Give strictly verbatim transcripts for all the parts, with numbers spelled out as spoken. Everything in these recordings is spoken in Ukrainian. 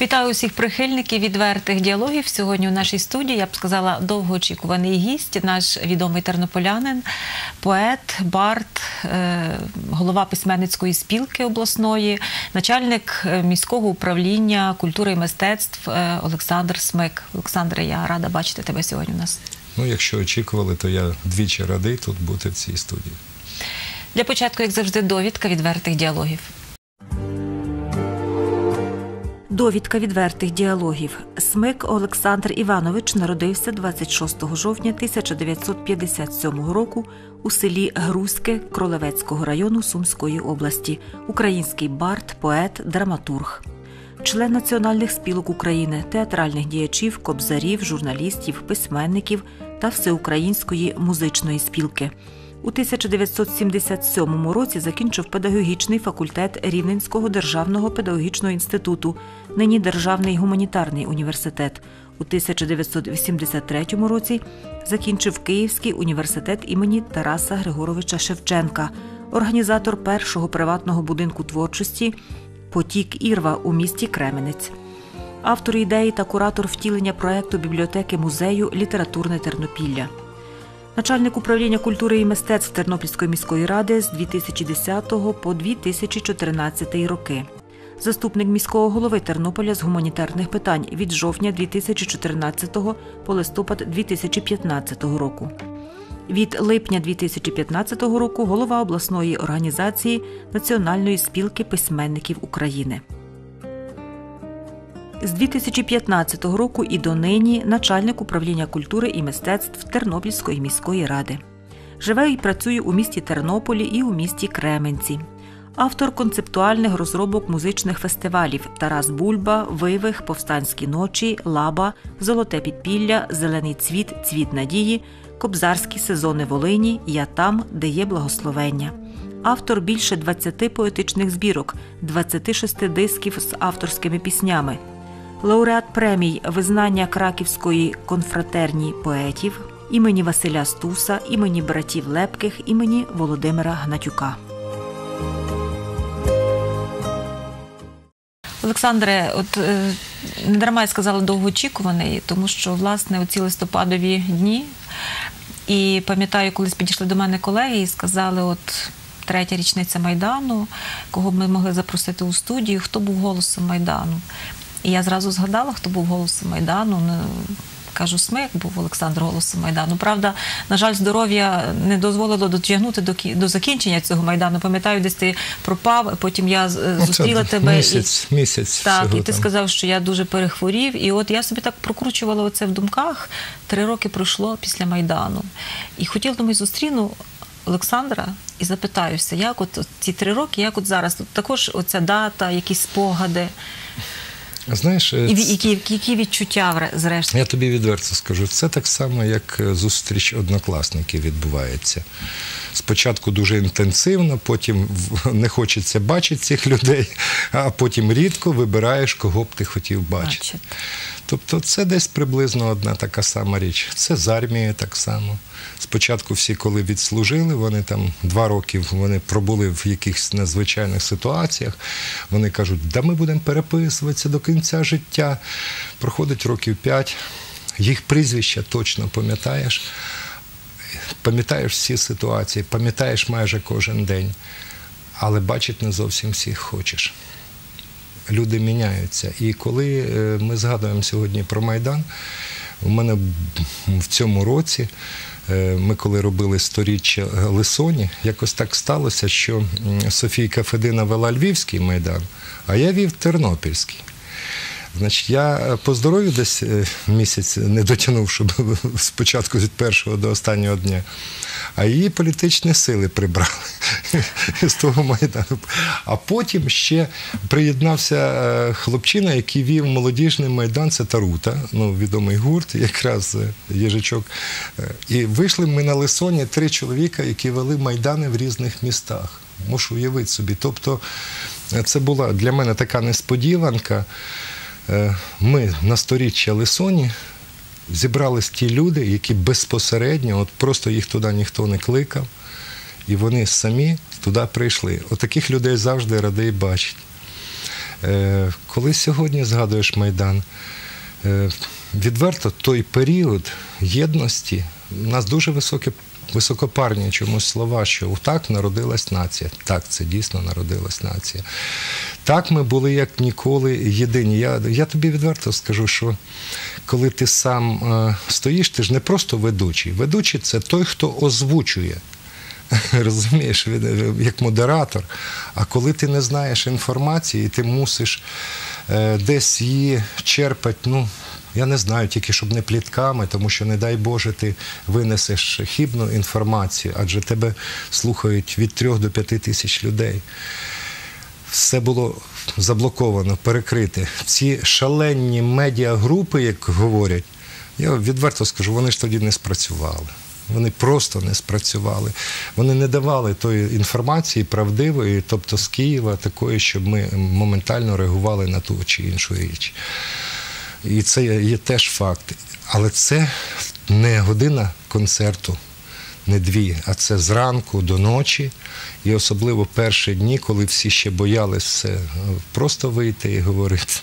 Вітаю усіх прихильників відвертих діалогів. Сьогодні у нашій студії, я б сказала, довгоочікуваний гість, наш відомий тернополянин, поет, бард, голова письменницької спілки обласної, начальник міського управління культури і мистецтв Олександр Смик. Олександре, я рада бачити тебе сьогодні у нас. Ну, якщо очікували, то я двічі радий тут бути в цій студії. Для початку, як завжди, довідка відвертих діалогів. Довідка відвертих діалогів. Смик Олександр Іванович народився двадцять шостого жовтня тисяча дев'ятсот п'ятдесят сьомого року у селі Грузьке Кролевецького району Сумської області. Український бард, поет, драматург. Член національних спілок України, театральних діячів, кобзарів, журналістів, письменників та Всеукраїнської музичної спілки. У тисяча дев'ятсот сімдесят сьомому році закінчив педагогічний факультет Рівненського державного педагогічного інституту, нині Державний гуманітарний університет. У тисяча дев'ятсот вісімдесят третьому році закінчив Київський університет імені Тараса Григоровича Шевченка, організатор першого приватного будинку творчості «Потік Ірва» у місті Кременець. Автор ідеї та куратор втілення проєкту бібліотеки-музею «Літературне Тернопілля». Начальник управління культури і мистецтв Тернопільської міської ради з дві тисячі десятого по дві тисячі чотирнадцятий роки. Заступник міського голови Тернополя з гуманітарних питань від жовтня дві тисячі чотирнадцятого по листопад дві тисячі п'ятнадцятого року. Від липня дві тисячі п'ятнадцятого року голова обласної організації Національної спілки письменників України. З дві тисячі п'ятнадцятого року і донині начальник управління культури і мистецтв Тернопільської міської ради. Живе і працює у місті Тернополі і у місті Кременці. Автор концептуальних розробок музичних фестивалів «Тарас Бульба», «Вивих», «Повстанські ночі», «Лаба», «Золоте підпілля», «Зелений цвіт», «Цвіт надії», «Кобзарські сезони Волині», «Я там, де є благословення». Автор більше двадцяти поетичних збірок, двадцяти шести дисків з авторськими піснями. Лауреат премій «Визнання Краківської конфратерні поетів», імені Василя Стуса, імені братів Лепких, імені Володимира Гнатюка. Олександре, от е, не дарма я сказала довгоочікуваний, тому що, власне, оці листопадові дні, і пам'ятаю, колись підійшли до мене колеги і сказали, от третя річниця Майдану, кого б ми могли запросити у студію, хто був голосом Майдану. І я зразу згадала, хто був голосом Майдану. Кажу, Смик був Олександр голосом Майдану. Правда, на жаль, здоров'я не дозволило дотягнути до, до закінчення цього Майдану. Пам'ятаю, десь ти пропав, потім я зустріла тебе. Місяць, і, місяць. Так, і ти там. сказав, що я дуже перехворів. І от я собі так прокручувала оце в думках. Три роки пройшло після Майдану. І хотіла, думаю, зустріну Олександра і запитаюся, як от ці три роки, як от зараз. Тут також оця дата, якісь спогади. Знаєш, і які, які відчуття, зрештою? Я тобі відверто скажу, це так само, як зустріч однокласників відбувається. Спочатку дуже інтенсивно, потім не хочеться бачити цих людей, а потім рідко вибираєш, кого б ти хотів бачити. Бачити. Тобто це десь приблизно одна така сама річ. Це з армією так само. Спочатку всі, коли відслужили, вони там два роки вони пробули в якихось надзвичайних ситуаціях. Вони кажуть, да ми будемо переписуватися до кінця життя. Проходить років п'ять, їх прізвища точно пам'ятаєш. Пам'ятаєш всі ситуації, пам'ятаєш майже кожен день. Але бачити не зовсім всіх хочеш. Люди міняються. І коли ми згадуємо сьогодні про Майдан, у мене в цьому році, ми коли робили сторіччя Лисоні, якось так сталося, що Софійка Федина вела Львівський Майдан, а я вів Тернопільський. Значить, я по здоров'ю десь місяць не дотягнув, щоб спочатку від першого до останнього дня, а її політичні сили прибрали з того Майдану. А потім ще приєднався хлопчина, який вів молодіжний Майдан, це Тарута, ну, відомий гурт, якраз Єжичок. І вийшли ми на Лисоні три чоловіка, які вели Майдани в різних містах. Можу уявити собі. Тобто це була для мене така несподіванка. Ми на сторіччя Лисоні зібрались ті люди, які безпосередньо, от просто їх туди ніхто не кликав, і вони самі туди прийшли. От таких людей завжди радий бачити. Е, коли сьогодні згадуєш Майдан, е, відверто той період єдності, у нас дуже високі, високопарні чомусь слова, що так народилась нація. Так, це дійсно народилась нація. Так, ми були як ніколи єдині. Я, я тобі відверто скажу, що коли ти сам е, стоїш, ти ж не просто ведучий. Ведучий – це той, хто озвучує. Розумієш, як модератор. А коли ти не знаєш інформації, ти мусиш е, десь її черпати, ну, я не знаю, тільки щоб не плітками, тому що, не дай Боже, ти винесеш хибну інформацію, адже тебе слухають від трьох до п'яти тисяч людей. Все було заблоковано, перекрите. Ці шалені медіагрупи, як говорять, я відверто скажу, вони ж тоді не спрацювали. Вони просто не спрацювали. Вони не давали тої інформації правдивої, тобто з Києва, такої, щоб ми моментально реагували на ту чи іншу річ. І це є теж факт. Але це не година концерту, не дві, а це зранку до ночі. І особливо перші дні, коли всі ще боялись все, просто вийти і говорити.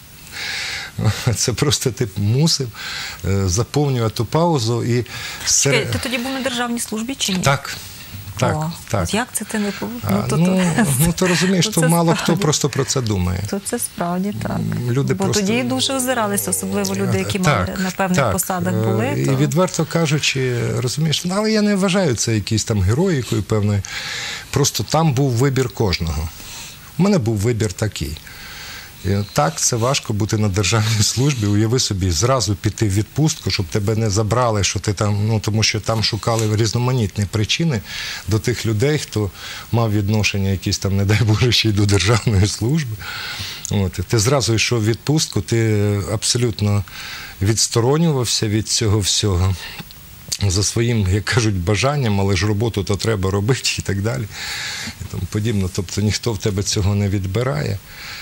Це просто ти мусив заповнювати ту паузу. І Чекай, ти тоді був на державній службі чи ні? Так. Так, О, так. Як це ти не був? Ну, то, ну, ну, то розумієш, то, то мало хто просто про це думає. То це справді так. Люди Бо просто... тоді дуже озиралися, особливо люди, які так, мали на певних так. посадах були. То... І відверто кажучи, розумієш, ну, але я не вважаю це якісь там героїкою певною. Просто там був вибір кожного. У мене був вибір такий. І так, це важко бути на державній службі. Уяви собі, зразу піти в відпустку, щоб тебе не забрали, що ти там, ну, тому що там шукали різноманітні причини до тих людей, хто мав відношення якісь там, не дай Боже, ще й до державної служби. От. Ти зразу йшов в відпустку, ти абсолютно відсторонювався від цього всього. За своїм, як кажуть, бажанням, але ж роботу то треба робити і так далі. І тому подібне. Тобто ніхто в тебе цього не відбирає.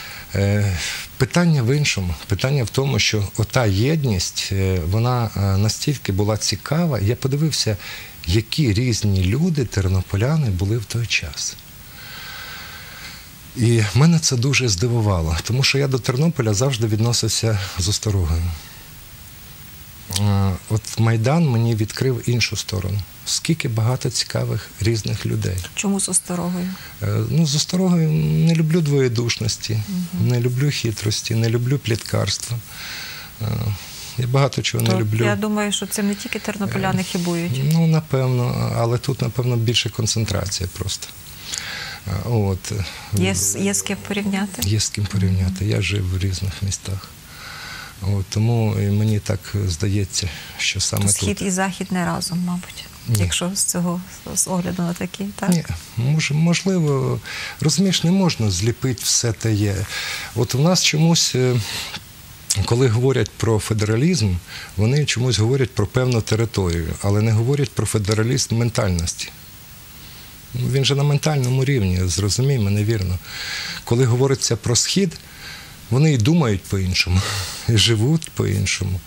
Питання в іншому. Питання в тому, що ота єдність, вона настільки була цікава. Я подивився, які різні люди, тернополяни, були в той час. І мене це дуже здивувало, тому що я до Тернополя завжди відносився з осторогою. От Майдан мені відкрив іншу сторону. Скільки багато цікавих різних людей. Чому з осторогою? Ну, з осторогою не люблю двоєдушності, угу. не люблю хитрості, не люблю пліткарства. Я багато чого То, не люблю. Я думаю, що цим не тільки тернополяни хибують. Ну, напевно, але тут, напевно, більше концентрація просто. От. Є, є з ким порівняти? Є з ким порівняти. Я жив в різних містах. От, тому мені так здається, що саме То тут... Схід і Захід не разом, мабуть, Ні. якщо з цього, з огляду на такі, так? Ні, мож, можливо, розумієш, не можна зліпити все те є. От у нас чомусь, коли говорять про федералізм, вони чомусь говорять про певну територію, але не говорять про федералізм ментальності. Він же на ментальному рівні, зрозумій мене вірно. Коли говориться про Схід, вони і думають по-іншому, і живуть по-іншому.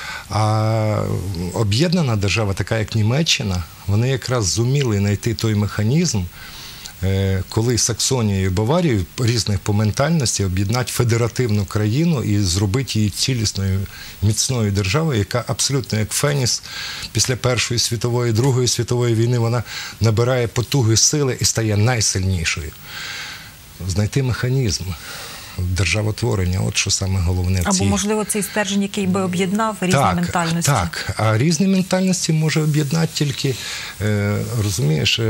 А об'єднана держава, така як Німеччина, вони якраз зуміли знайти той механізм, коли Саксонію і Баварію різних по ментальності об'єднати федеративну країну і зробити її цілісною, міцною державою, яка абсолютно як Феніс після Першої світової, Другої світової війни, вона набирає потуги сили і стає найсильнішою. Знайти механізм державотворення, от що саме головне. Або, можливо, цей стержень, який би об'єднав різні так, ментальності. Так, а різні ментальності може об'єднати тільки, розумієш,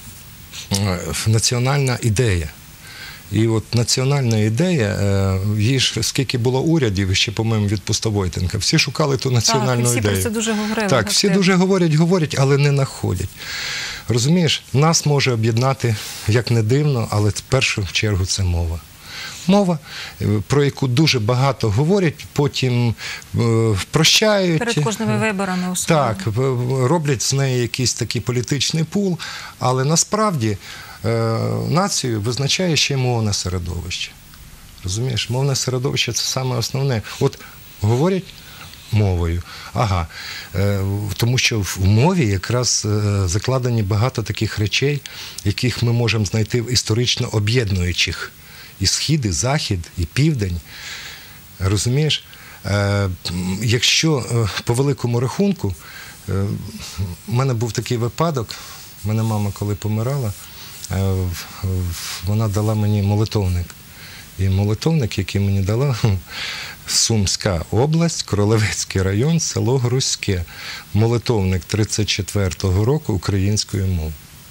національна ідея. І от національна ідея, їй ж скільки було урядів, ще, по-моєму, від Пустовойтенка, всі шукали ту національну так, всі ідею. Про це дуже говорили. Так, всі дуже говорять, говорять, але не знаходять. Розумієш, нас може об'єднати, як не дивно, але в першу чергу це мова. Мова, про яку дуже багато говорять, потім е, прощають. Перед кожними виборами особливо. Так, роблять з неї якийсь такий політичний пул, але насправді е, націю визначає ще мовне середовище. Розумієш, мовне середовище – це саме основне. От говорять мовою. Ага. Е, тому що в мові якраз е, закладені багато таких речей, яких ми можемо знайти в історично об'єднуючих. і схід, і захід, і південь. Розумієш? Е, якщо е, по великому рахунку, е, в мене був такий випадок, мене мама, коли помирала, е, в, в, вона дала мені молитовник. І молитовник, який мені дала, Сумська область, Кролевецький район, село Грузьке. Молитовник тридцять четвертого року українською мовою.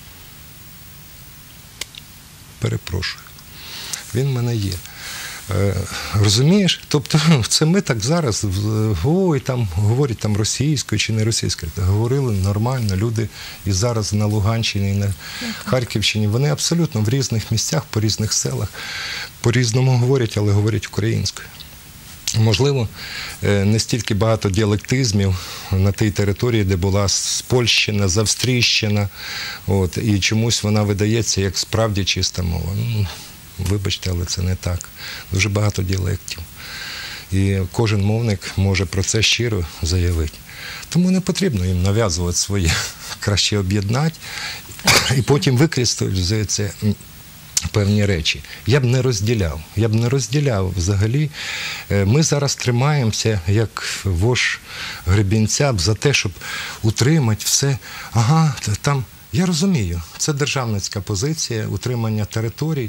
Перепрошую. Він в мене є. Розумієш? Тобто це ми так зараз, ой, там говорять там російською чи не російською. Говорили нормально, люди і зараз на Луганщині, і на Харківщині, вони абсолютно в різних місцях, по різних селах, по-різному говорять, але говорять українською. Можливо, не стільки багато діалектизмів на тій території, де була Спольщина, Завстрійщина, от, і чомусь вона видається як справді чиста мова. Ну, вибачте, але це не так. Дуже багато діалектів. І кожен мовник може про це щиро заявити. Тому не потрібно їм нав'язувати своє, краще об'єднати і потім використовувати певні речі. Я б не розділяв. Я б не розділяв взагалі. Ми зараз тримаємося, як вож Гребінця, за те, щоб утримати все. Ага, там, я розумію, це державницька позиція, утримання територій.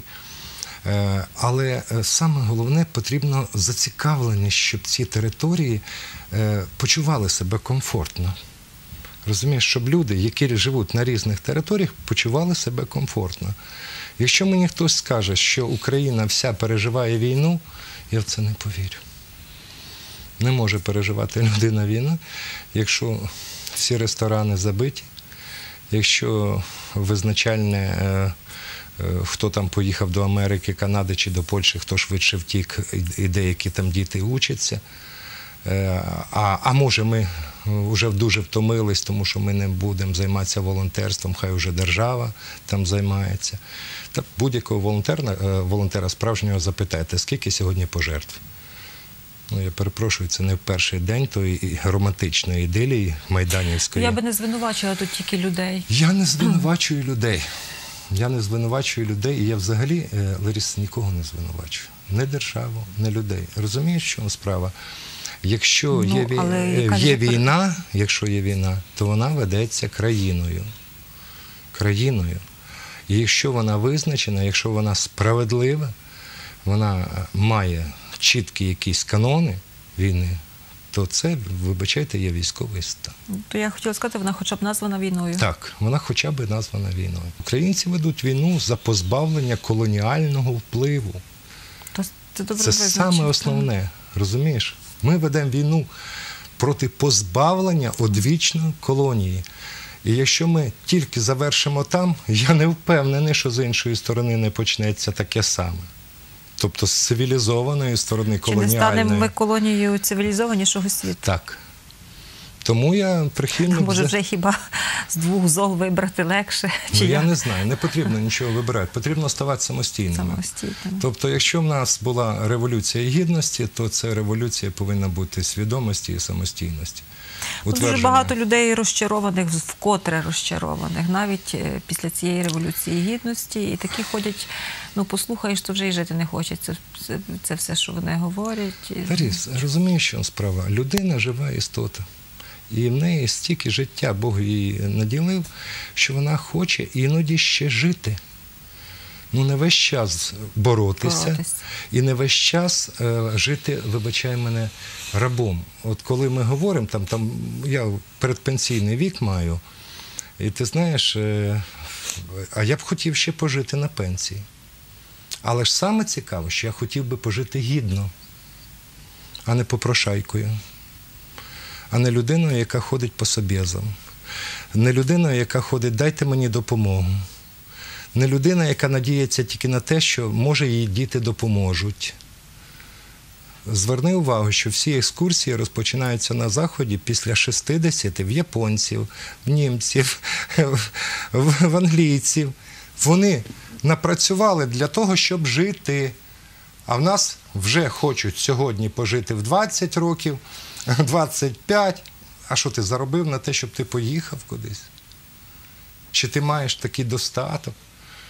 Але саме головне, потрібно зацікавленість, щоб ці території почували себе комфортно. Розумієш, щоб люди, які живуть на різних територіях, почували себе комфортно. Якщо мені хтось скаже, що Україна вся переживає війну, я в це не повірю. Не може переживати людина війну, якщо всі ресторани забиті, якщо визначальне, хто там поїхав до Америки, Канади чи до Польщі, хто швидше втік, і деякі там діти учаться. А, а може ми вже дуже втомились, тому що ми не будемо займатися волонтерством, хай вже держава там займається. Так будь-якого волонтера, волонтера справжнього запитайте, скільки сьогодні пожертв? Ну, я перепрошую, це не в перший день тої романтичної ідилії майданівської. Я би не звинувачила тут тільки людей. Я не звинувачую людей. Я не звинувачую людей, і я взагалі, Ларіс, нікого не звинувачую. Не державу, не людей. Розумієш, в чому справа? Якщо ну, є, але, є війна, якщо є війна, то вона ведеться країною. Країною. І якщо вона визначена, якщо вона справедлива, вона має чіткі якісь канони війни, то це, вибачайте, є військовий стан. То я хотіла сказати, вона хоча б названа війною. Так, вона хоча б названа війною. Українці ведуть війну за позбавлення колоніального впливу. То це добре це саме основне, розумієш? Ми ведемо війну проти позбавлення одвічної колонії. І якщо ми тільки завершимо там, я не впевнений, що з іншої сторони не почнеться таке саме. Тобто з цивілізованої сторони колоніальної. Чи не станемо ми колонією цивілізованішого світу? Так. Тому я прихильник... Може вже хіба з двох зол вибрати легше? Чи ну, я не знаю, не потрібно нічого вибирати, потрібно ставати самостійними. Самостійними. Тобто, якщо в нас була революція гідності, то ця революція повинна бути свідомості і самостійності. Дуже багато людей розчарованих, вкотре розчарованих, навіть після цієї революції гідності. І такі ходять, ну послухаєш, то вже й жити не хочеться. Це, це все, що вони говорять. Ларіс, розумієш, що справа? Людина – жива істота. І в неї стільки життя Бог їй наділив, що вона хоче іноді ще жити. Ну, не весь час боротися, боротися. І не весь час е, жити, вибачай мене, рабом. От коли ми говоримо, там, там, я передпенсійний вік маю, і ти знаєш, е, а я б хотів ще пожити на пенсії. Але ж саме цікаво, що я хотів би пожити гідно, а не попрошайкою. А не людиною, яка ходить по собєзам. Не людиною, яка ходить, дайте мені допомогу. Не людина, яка надіється тільки на те, що, може, їй діти допоможуть. Зверни увагу, що всі екскурсії розпочинаються на Заході після шістдесяти в японців, в німців, в англійців. Вони напрацювали для того, щоб жити. А в нас вже хочуть сьогодні пожити в двадцять років, двадцять п'ять. А що ти заробив на те, щоб ти поїхав кудись? Чи ти маєш такий достаток?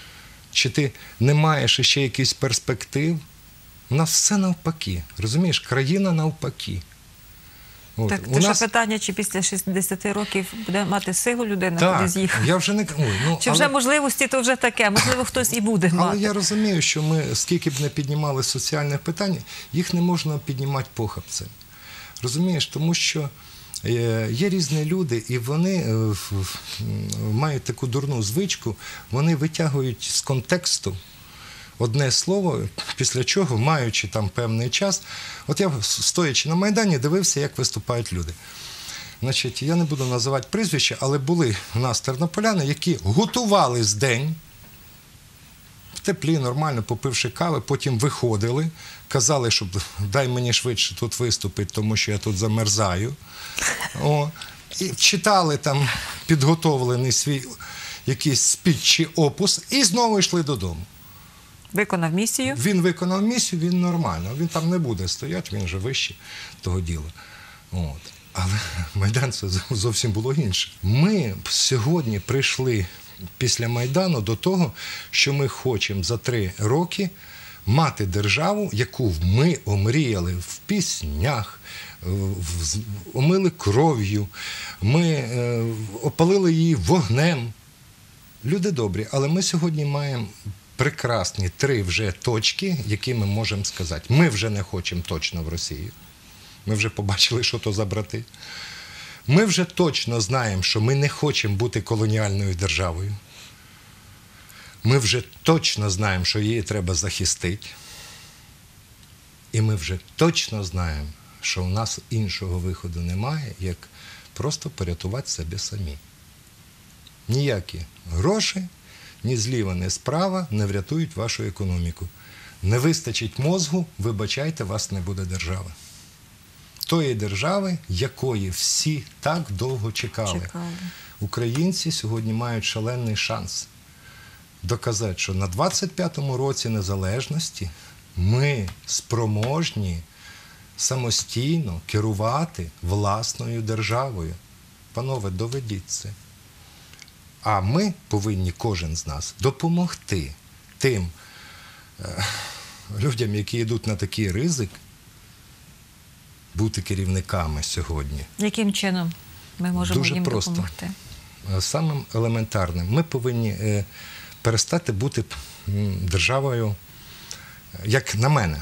чи ти не маєш ще якихось перспектив. У нас все навпаки, розумієш, країна навпаки. От. Так, У то нас... що питання, чи після шістдесяти років буде мати силу людина Так, кудись їхати? я вже не... Ой, ну, Чи але... вже можливості, то вже таке, можливо, хтось і буде мати. Але я розумію, що ми, скільки б не піднімали соціальних питань, їх не можна піднімати похабцем. Розумієш, тому що е, є різні люди, і вони е, в, в, мають таку дурну звичку, вони витягують з контексту одне слово, після чого, маючи там певний час, от я, стоячи на Майдані, дивився, як виступають люди. Значить, я не буду називати прізвища, але були в нас тернополяни, які готувались день, в теплі, нормально, попивши кави, потім виходили, казали, що дай мені швидше тут виступити, тому що я тут замерзаю. О, і читали там підготовлений свій якийсь спіч чи опус і знову йшли додому. Виконав місію. Він виконав місію, він нормально. Він там не буде стояти, він вже вище того діла. От. Але Майдан це зовсім було інше. Ми сьогодні прийшли після Майдану до того, що ми хочемо за три роки мати державу, яку ми омріяли в піснях, в- омили кров'ю, ми е, опалили її вогнем. Люди добрі, але ми сьогодні маємо прекрасні три вже точки, які ми можемо сказати. Ми вже не хочемо точно в Росію. Ми вже побачили, що то за брати. Ми вже точно знаємо, що ми не хочемо бути колоніальною державою. Ми вже точно знаємо, що її треба захистити. І ми вже точно знаємо, що у нас іншого виходу немає, як просто порятувати себе самі. Ніякі гроші, ні зліва, ні справа не врятують вашу економіку. Не вистачить мозгу, вибачайте, вас не буде держави. Тої держави, якої всі так довго чекали. Чекали. Українці сьогодні мають шалений шанс доказати, що на двадцять п'ятому році незалежності ми спроможні самостійно керувати власною державою. Панове, доведіть це. А ми повинні, кожен з нас, допомогти тим е, людям, які йдуть на такий ризик, бути керівниками сьогодні. Яким чином ми можемо Дуже їм просто. допомогти? Е, Самим елементарним. Ми повинні е, перестати бути м, державою, е, як на мене.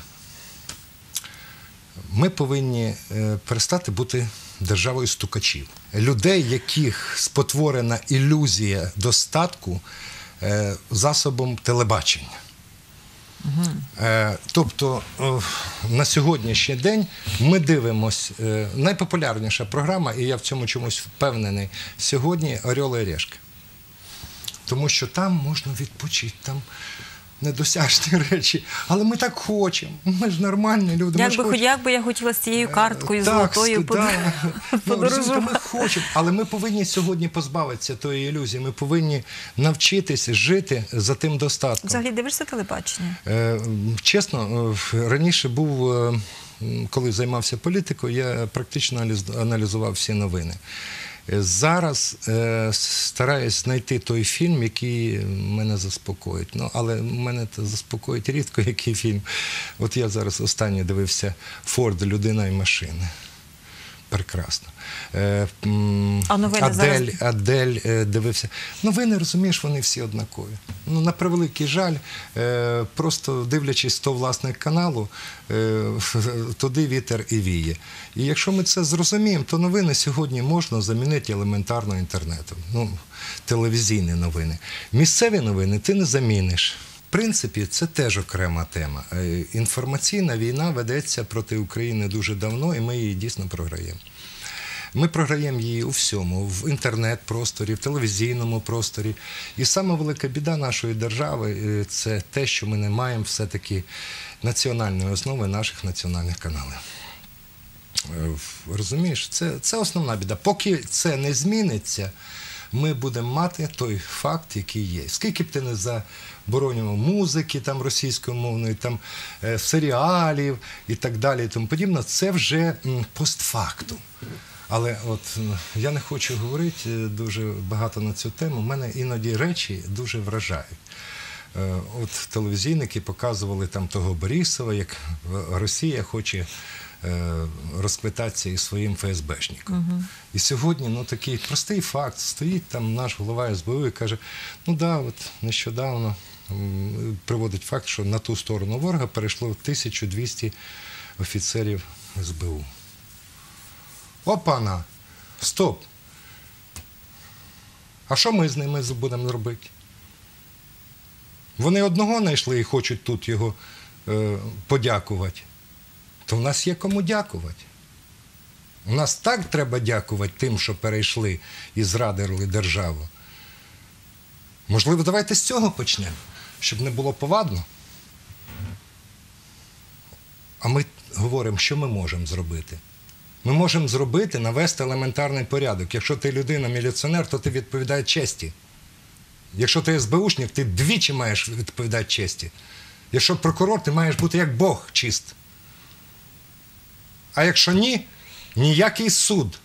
Ми повинні е, перестати бути державою стукачів. Людей, яких спотворена ілюзія достатку е, засобом телебачення. Угу. Е, тобто е, на сьогоднішній день ми дивимося, е, найпопулярніша програма, і я в цьому чомусь впевнений, сьогодні «Орел і Решка». Тому що там можна відпочити, там недосяжні речі. Але ми так хочемо. Ми ж нормальні люди. Як ми ж би, хоч- хочемо. як би я хотіла з цією карткою Так, золотою ст- да. Ну, подорожувати. розумієте, ми хочемо, але ми повинні сьогодні позбавитися тої ілюзії. Ми повинні навчитися жити за тим достатком. Взагалі дивишся телебачення? Е, Чесно, е, раніше був, е, м, коли займався політикою, я практично аналіз- аналізував всі новини. Е, Зараз е, стараюсь знайти той фільм, який мене заспокоїть. Ну, але мене це заспокоїть рідко, який фільм. От я зараз останній дивився «Форд. Людина і машини». Прекрасно. Е, м, А новини Адель, зараз? Адель е, дивився. Новини, розумієш, вони всі однакові. Ну, на превеликий жаль, е, просто дивлячись то власник каналу, е, туди вітер і віє. І якщо ми це зрозуміємо, то новини сьогодні можна замінити елементарно інтернетом. Ну, телевізійні новини. Місцеві новини ти не заміниш. В принципі, це теж окрема тема. Е, Інформаційна війна ведеться проти України дуже давно, і ми її дійсно програємо. Ми програємо її у всьому, в інтернет-просторі, в телевізійному просторі. І сама велика біда нашої держави е, – це те, що ми не маємо все-таки національної основи наших національних каналів. Е, Розумієш, це, це основна біда. Поки це не зміниться, ми будемо мати той факт, який є. Скільки б ти не заборонював музики там, російськомовної, там, е, серіалів і так далі і тому подібне, це вже м, постфактум. Але от м, я не хочу говорити дуже багато на цю тему. Мене іноді речі дуже вражають. е, от телевізійники показували там того Борисова, як Росія хоче е, розквитатися із своїм ФСБшником. Угу. І сьогодні, ну, такий простий факт, стоїть там наш голова ес бе у і каже, ну да, от нещодавно м, приводить факт, що на ту сторону ворога перейшло тисяча двісті офіцерів ес бе у. Опана! Стоп! А що ми з ними будемо робити? Вони одного знайшли і хочуть тут його е, подякувати. То в нас є кому дякувати. У нас так треба дякувати тим, що перейшли і зрадили державу. Можливо, давайте з цього почнемо, щоб не було повадно. А ми говоримо, що ми можемо зробити. Ми можемо зробити, навести елементарний порядок. Якщо ти людина-міліціонер, то ти відповідаєш честі. Якщо ти ес бе ушник, ти двічі маєш відповідати честі. Якщо прокурор, ти маєш бути як Бог чист. А якщо ні, ніякий суд.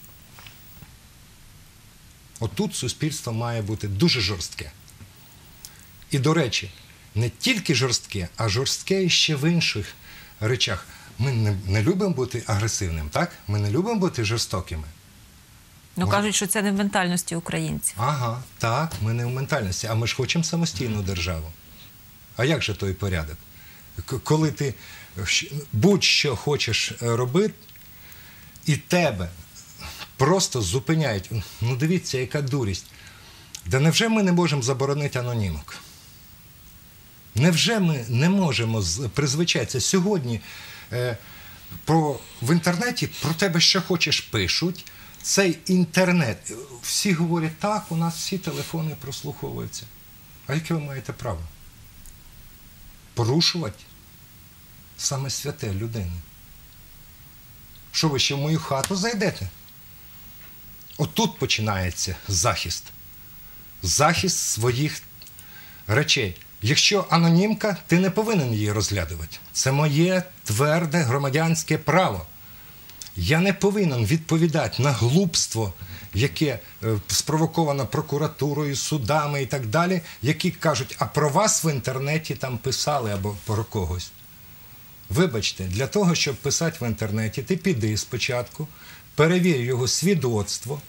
Отут суспільство має бути дуже жорстке. І, до речі, не тільки жорстке, а жорстке ще в інших речах. Ми не, не любимо бути агресивним, так? Ми не любимо бути жорстокими. Ну, Може... кажуть, що це не в ментальності українців. Ага, так, ми не в ментальності. А ми ж хочемо самостійну державу. А як же той порядок? Коли ти будь-що хочеш робити, і тебе просто зупиняють. Ну, дивіться, яка дурість. Да невже ми не можемо заборонити анонімок? Невже ми не можемо призвичатися? Сьогодні е, про, в інтернеті про тебе що хочеш пишуть. Цей інтернет. Всі говорять, так, у нас всі телефони прослуховуються. А яке ви маєте право? Порушувати саме святе людини. Що ви ще в мою хату зайдете? Отут починається захист. Захист своїх речей. Якщо анонімка, ти не повинен її розглядувати. Це моє тверде громадянське право. Я не повинен відповідати на глупство, яке е, спровоковано прокуратурою, судами і так далі, які кажуть, а про вас в інтернеті там писали або про когось. Вибачте, для того, щоб писати в інтернеті, ти піди спочатку, перевір його свідоцтво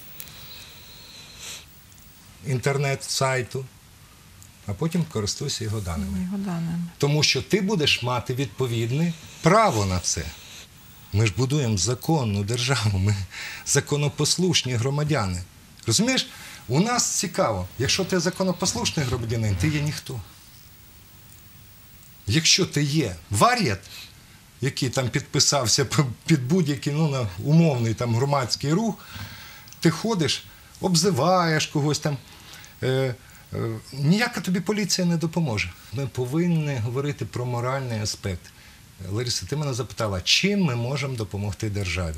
інтернет-сайту, а потім користуйся його даними. Його даними. Тому що ти будеш мати відповідне право на це. Ми ж будуємо законну державу, ми законопослушні громадяни. Розумієш, у нас цікаво, якщо ти законопослушний громадянин, ти є ніхто. Якщо ти є вар'ят, який там підписався під будь-який, ну, на умовний там громадський рух, ти ходиш, обзиваєш когось там, е, е, ніяка тобі поліція не допоможе. Ми повинні говорити про моральний аспект. Лариса, ти мене запитала, чим ми можемо допомогти державі?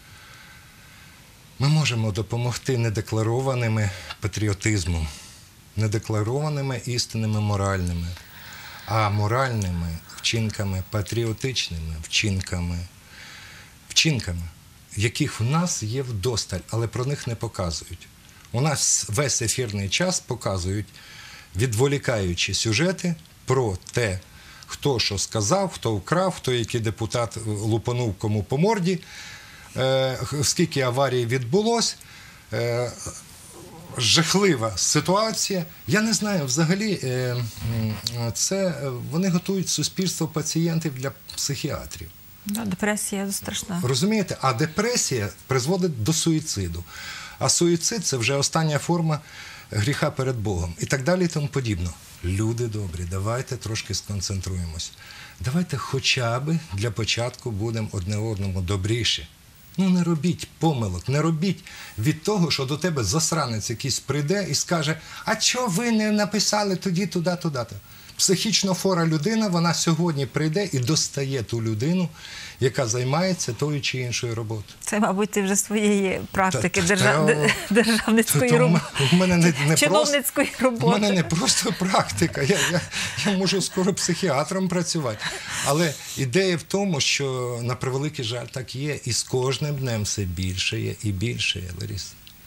Ми можемо допомогти недекларованими патріотизмом, недекларованими істинними моральними, а моральними вчинками, патріотичними вчинками, вчинками, яких в нас є вдосталь, але про них не показують. У нас весь ефірний час показують відволікаючі сюжети про те, хто що сказав, хто вкрав, хто який депутат лупанув кому по морді, е, скільки аварій відбулось, е, жахлива ситуація. Я не знаю, взагалі, е, це вони готують суспільство пацієнтів для психіатрів. Да, депресія страшна. Розумієте? А депресія призводить до суїциду. А суїцид – це вже остання форма гріха перед Богом. І так далі і тому подібно. Люди добрі, давайте трошки сконцентруємось. Давайте хоча б для початку будемо одне одному добріші. Ну не робіть помилок, не робіть від того, що до тебе засранець якийсь прийде і скаже, а чого ви не написали тоді, туди, туди. Психічно хвора людина, вона сьогодні прийде і достає ту людину, яка займається тою чи іншою роботою. Це, мабуть, ти вже своєї практики та, держав... та, державницької та, роботи, в мене не, не чиновницької просто, роботи. У мене не просто практика, я, я, я можу скоро психіатром працювати. Але ідея в тому, що, на превеликий жаль, так є, і з кожним днем все більше є і більше є, Лариса.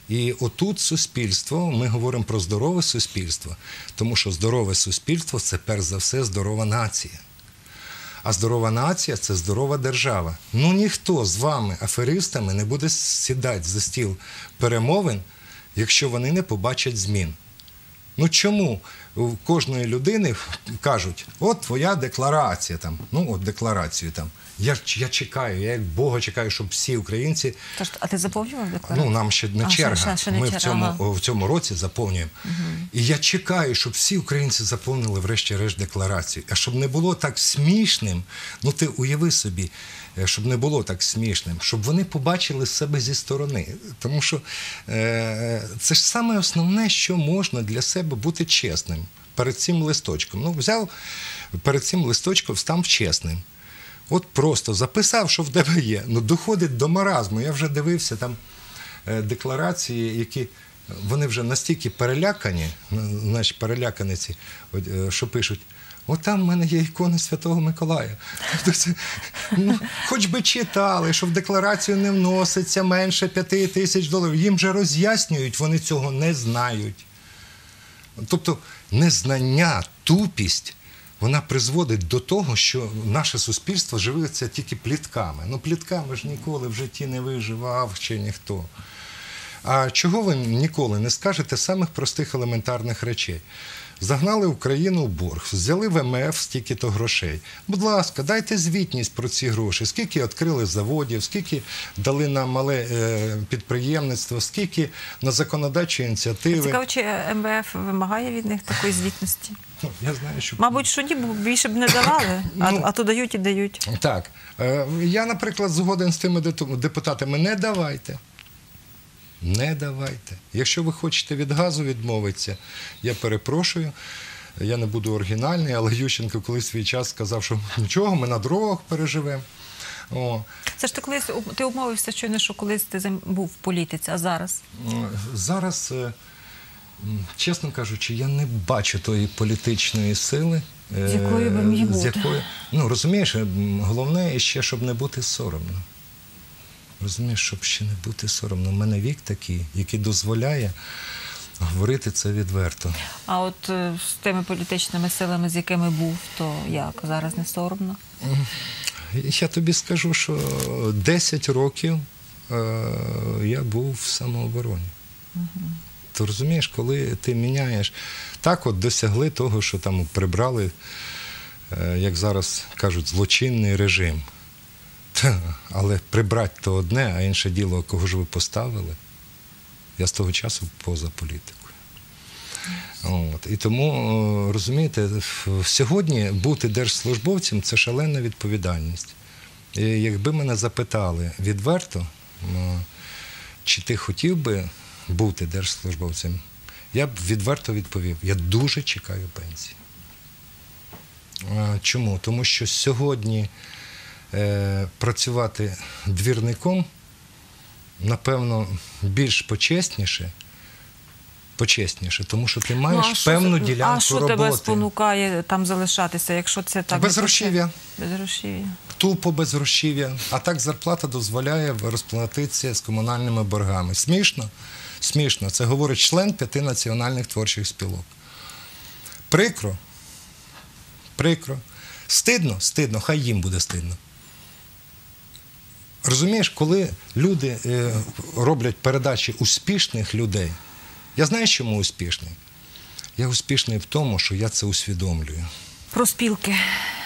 І отут суспільство, ми говоримо про здорове суспільство, тому що здорове суспільство – це перш за все здорова нація. А здорова нація – це здорова держава. Ну ніхто з вами, аферистами, не буде сідати за стіл перемовин, якщо вони не побачать змін. Ну чому у кожної людини кажуть, от твоя декларація, там, ну от декларацію там. Я, я чекаю, я як Бога чекаю, щоб всі українці... Тож, а ти заповнював декларацію? Ну, нам ще не а, черга. ще, ще не Ми черга. в цьому, Ага. в цьому році заповнюємо. Угу. І я чекаю, щоб всі українці заповнили врешті-решт декларацію. А щоб не було так смішним, ну ти уяви собі, щоб не було так смішним, щоб вони побачили себе зі сторони. Тому що е, це ж саме основне, що можна для себе бути чесним перед цим листочком. Ну, взяв перед цим листочком, став чесним. От просто записав, що в тебе є. Ну, доходить до маразму. Я вже дивився там е, декларації, які, вони вже настільки перелякані, наші переляканиці, от, е, що пишуть, от там в мене є ікона Святого Миколая. Це, ну, хоч би читали, що в декларацію не вноситься менше п'яти тисяч доларів. Їм же роз'яснюють, вони цього не знають. Тобто незнання, тупість, вона призводить до того, що наше суспільство живеться тільки плітками. Ну, плітками ж ніколи в житті не виживав ще ніхто. А чого ви ніколи не скажете самих простих елементарних речей? Загнали Україну в борг, взяли в ем еф еф стільки-то грошей. Будь ласка, дайте звітність про ці гроші. Скільки відкрили заводів, скільки дали на мале е, підприємництво, скільки на законодавчі ініціативи. Цікаво, чи ем ве еф вимагає від них такої звітності? Ну, я знаю, що... Мабуть, що ні, бо більше б не давали, а, Ну, а то дають і дають. Так. Е, я, наприклад, згоден з тими депутатами. Не давайте. Не давайте. Якщо ви хочете від газу відмовитися, я перепрошую, я не буду оригінальний, але Ющенко колись свій час сказав, що нічого, ми на дорогах переживемо. О. Це ж ти колись, ти умовився щойно, що колись ти був в політиці, а зараз? Зараз, чесно кажучи, я не бачу тої політичної сили. З якою би міг бути? З якою, ну, розумієш, головне ще, щоб не бути соромно. Розумієш, щоб ще не бути соромно. У мене вік такий, який дозволяє говорити це відверто. А от е, з тими політичними силами, з якими був, то як? Зараз не соромно? Я тобі скажу, що десять років е, я був в самообороні. Угу. Ти розумієш, коли ти міняєш, так от досягли того, що там прибрали, е, як зараз кажуть, злочинний режим. Але прибрати то одне, а інше діло, кого ж ви поставили, я з того часу поза політикою. От. І тому, розумієте, сьогодні бути держслужбовцем – це шалена відповідальність. І якби мене запитали відверто, чи ти хотів би бути держслужбовцем, я б відверто відповів, я дуже чекаю пенсії. Чому? Тому що сьогодні працювати двірником, напевно, більш почесніше, почесніше, тому що ти маєш ну, певну що, ділянку а що роботи. тебе спонукає там залишатися, якщо це так? Безгрошів'я. Безгрошів'я. Тупо безгрошів'я. А так зарплата дозволяє розплатитися з комунальними боргами. Смішно? Смішно. Це говорить член п'яти національних творчих спілок. Прикро? Прикро. Стидно? Стидно. Хай їм буде стидно. Розумієш, коли люди е, роблять передачі успішних людей, я знаю, чому успішний? Я успішний в тому, що я це усвідомлюю. Про спілки.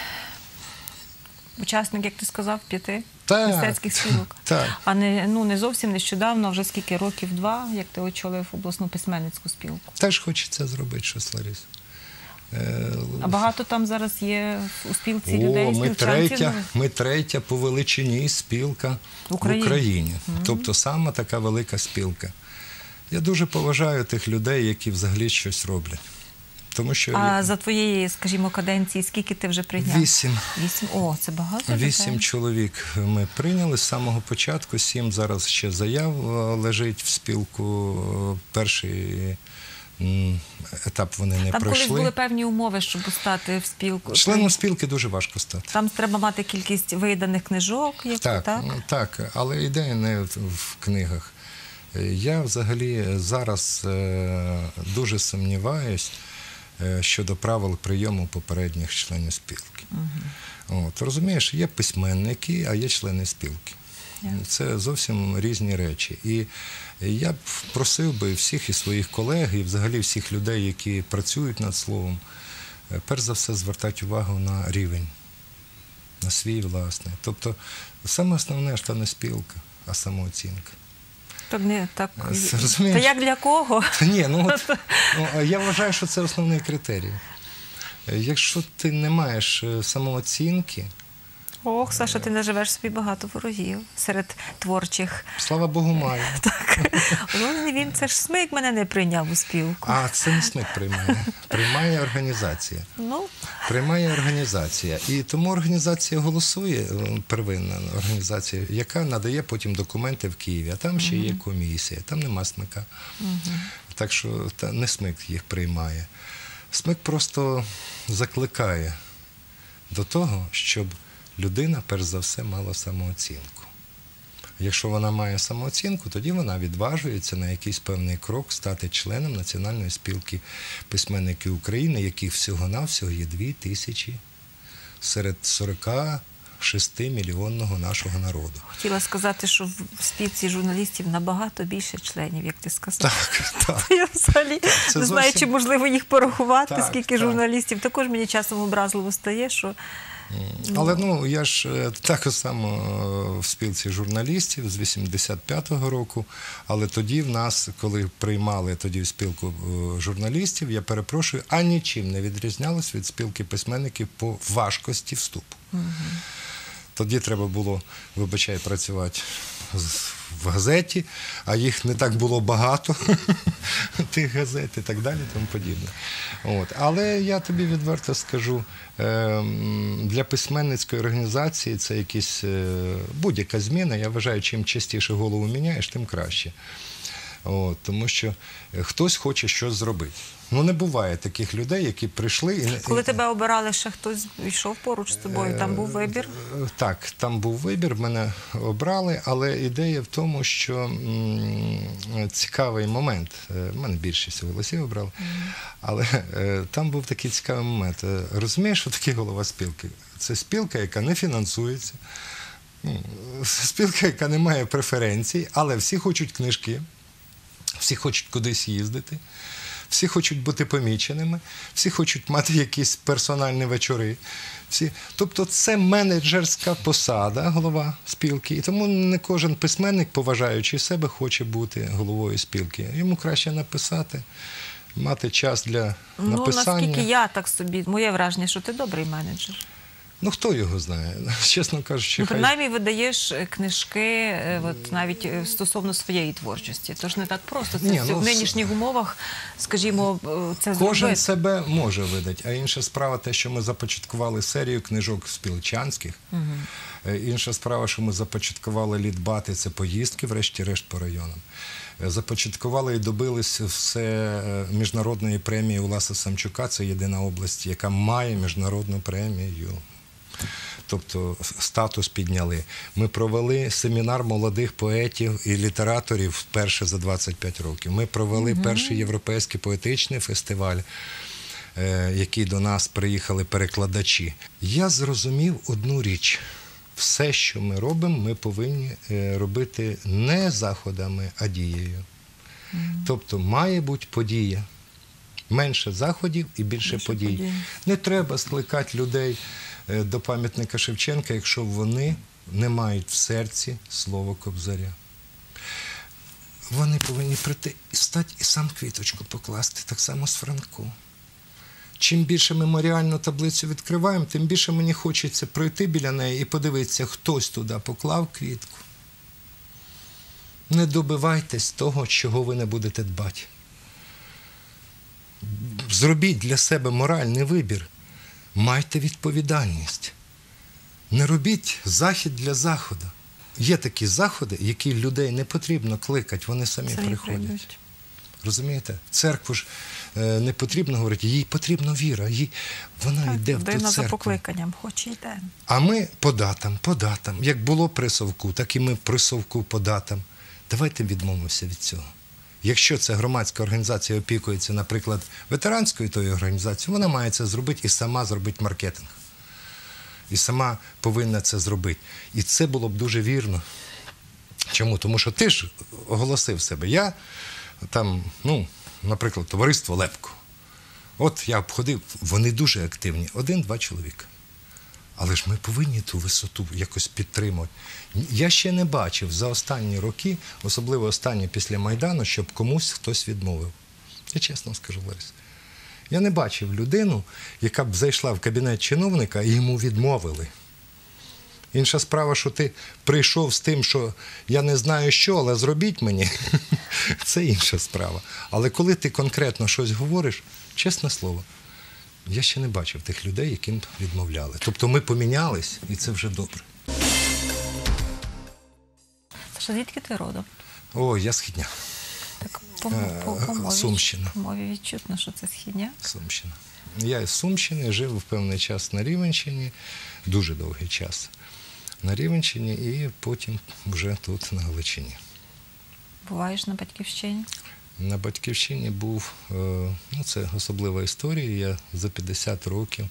Учасник, як ти сказав, п'яти Так, мистецьких спілок. Так. А не, ну, не зовсім нещодавно, вже скільки років, два, як ти очолив обласну письменницьку спілку. Теж хочеться зробити щось, Ларис. А багато там зараз є у спілці О, людей, ми спілчанців? третя, ми третя по величині спілка в Україні. В Україні. Mm-hmm. Тобто сама така велика спілка. Я дуже поважаю тих людей, які взагалі щось роблять. Тому що а я... за твоєї, скажімо, каденції, скільки ти вже прийняв? Вісім. Вісім? О, це багато? Вісім таке? чоловік ми прийняли з самого початку. Сім зараз ще заяв лежить в спілку. Перший етап вони не там пройшли. Там колись були певні умови, щоб стати в спілку. Членом спілки дуже важко стати. Там треба мати кількість виданих книжок. Як так, так? так, але ідея не в книгах. Я взагалі зараз е, дуже сумніваюсь е, щодо правил прийому попередніх членів спілки. Угу. От, розумієш, є письменники, а є члени спілки. Yeah. Це зовсім різні речі. І я б просив би всіх і своїх колег, і взагалі всіх людей, які працюють над словом, перш за все звертати увагу на рівень, на свій власний. Тобто, саме основне ж та не спілка, а самооцінка. Так не так. Розумієш? Та як для кого? Та ні, ну, от, ну я вважаю, що це основний критерій. Якщо ти не маєш самооцінки... Ох, Саша, ти наживеш собі багато ворогів серед творчих. Слава Богу, маю. Так. Ну, він, це ж СМИК мене не прийняв у спілку. А це не СМИК приймає. Приймає організація. Ну. Приймає організація. І тому організація голосує, первинна організація, яка надає потім документи в Києві. А там ще є комісія, там нема СМИКа. Угу. Так що та, не СМИК їх приймає. СМИК просто закликає до того, щоб людина, перш за все, мала самооцінку. Якщо вона має самооцінку, тоді вона відважується на якийсь певний крок стати членом Національної спілки письменників України, яких всього-навсього є дві тисячі серед сорок шість мільйонного нашого народу. Хотіла сказати, що в спілці журналістів набагато більше членів, як ти сказав. Так, так. Я взагалі Це не знаю, зовсім... чи можливо їх порахувати, так, скільки так. журналістів. Також мені часом образливо стає, що... Але ну, я ж так само в спілці журналістів з вісімдесят п'ятого року, але тоді в нас, коли приймали тоді в спілку журналістів, я перепрошую, а нічим не відрізнялось від спілки письменників по важкості вступу. Угу. Тоді треба було, вибачай, працювати в газеті, а їх не так було багато, тих газет і так далі, тому подібне. От. Але я тобі відверто скажу, для письменницької організації це якісь будь-яка зміна. Я вважаю, чим частіше голову міняєш, тим краще. От, тому що хтось хоче щось зробити. Ну, не буває таких людей, які прийшли... І... Коли тебе обирали, ще хтось йшов поруч з тобою, там був вибір? Так, там був вибір, мене обрали, але ідея в тому, що м, цікавий момент, мене більшість голосів обрали, mm. але е, там був такий цікавий момент. Розумієш, що таке голова спілки? Це спілка, яка не фінансується, спілка, яка не має преференцій, але всі хочуть книжки, всі хочуть кудись їздити, всі хочуть бути поміченими, всі хочуть мати якісь персональні вечори. Всі... Тобто це менеджерська посада, голова спілки. І тому не кожен письменник, поважаючи себе, хоче бути головою спілки. Йому краще написати, мати час для ну, написання. Наскільки я так собі, моє враження, що ти добрий менеджер. Ну, хто його знає, чесно кажучи. Ну, принаймні, хай... видаєш книжки от, навіть стосовно своєї творчості. Тож не так просто. Це Ні, ну, в нинішніх умовах, скажімо, це зробити. Кожен себе може видати, а інша справа те, що ми започаткували серію книжок спілчанських. Угу. Інша справа, що ми започаткували літбати, це поїздки, врешті-решт, по районам. Започаткували і добилися все міжнародної премії Уласа Самчука. Це єдина область, яка має міжнародну премію. Тобто статус підняли. Ми провели семінар молодих поетів і літераторів вперше за двадцять п'ять років. Ми провели mm-hmm. перший європейський поетичний фестиваль, е, який до нас приїхали перекладачі. Я зрозумів одну річ. Все, що ми робимо, ми повинні е, робити не заходами, а дією. Mm-hmm. Тобто має бути подія. Менше заходів і більше, більше подій. подій. Не треба скликати людей до пам'ятника Шевченка, якщо вони не мають в серці слово Кобзаря. Вони повинні прийти і стати і сам квіточку покласти, так само з Франко. Чим більше меморіальну таблицю відкриваємо, тим більше мені хочеться пройти біля неї і подивитися, хтось туди поклав квітку. Не добивайтесь того, чого ви не будете дбати. Зробіть для себе моральний вибір. Майте відповідальність. Не робіть захід для заходу. Є такі заходи, які людей не потрібно кликати, вони самі, самі приходять. Прийдуть. Розумієте? Церкву ж е, не потрібно говорити, їй потрібна віра, їй, вона так, йде в ту церкву. За покликанням, хоч і йде. А ми по датам, по датам. Як було при Совку, так і ми при Совку по датам. Давайте відмовимося від цього. Якщо ця громадська організація опікується, наприклад, ветеранською тою організацією, вона має це зробити і сама зробить маркетинг. І сама повинна це зробити. І це було б дуже вірно. Чому? Тому що ти ж оголосив себе. Я там, ну, наприклад, товариство Лепко. От я обходив, вони дуже активні. Один-два чоловіка. Але ж ми повинні ту висоту якось підтримувати. Я ще не бачив за останні роки, особливо останні після Майдану, щоб комусь хтось відмовив. Я чесно скажу, Лариса. Я не бачив людину, яка б зайшла в кабінет чиновника і йому відмовили. Інша справа, що ти прийшов з тим, що я не знаю що, але зробіть мені, це інша справа. Але коли ти конкретно щось говориш, чесне слово, я ще не бачив тих людей, яким відмовляли. Тобто ми помінялись, і це вже добре. Саша, звідки ти родом? О, я східня. Так, по, по, по, мові, Сумщина. по мові відчутно, що це східня. Сумщина. Я з Сумщини, жив в певний час на Рівненщині, дуже довгий час на Рівненщині, і потім вже тут, на Галичині. Буваєш на Батьківщині? На Батьківщині був, ну це особлива історія, я за п'ятдесят років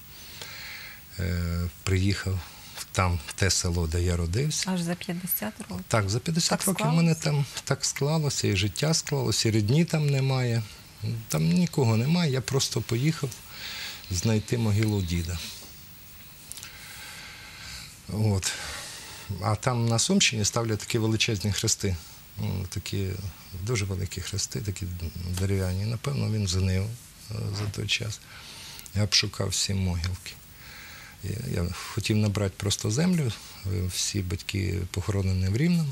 приїхав там, в те село, де я родився. Аж за п'ятдесят років? Так, за п'ятдесят так років в склалося? мене там так склалося, і життя склалося, і рідні там немає. Там нікого немає, я просто поїхав знайти могилу діда. От. А там на Сумщині ставлять такі величезні хрести. Такі дуже великі хрести, такі дерев'яні. Напевно, він згнив за той час. Я обшукав всі могилки. Я хотів набрати просто землю, всі батьки похоронені в Рівному.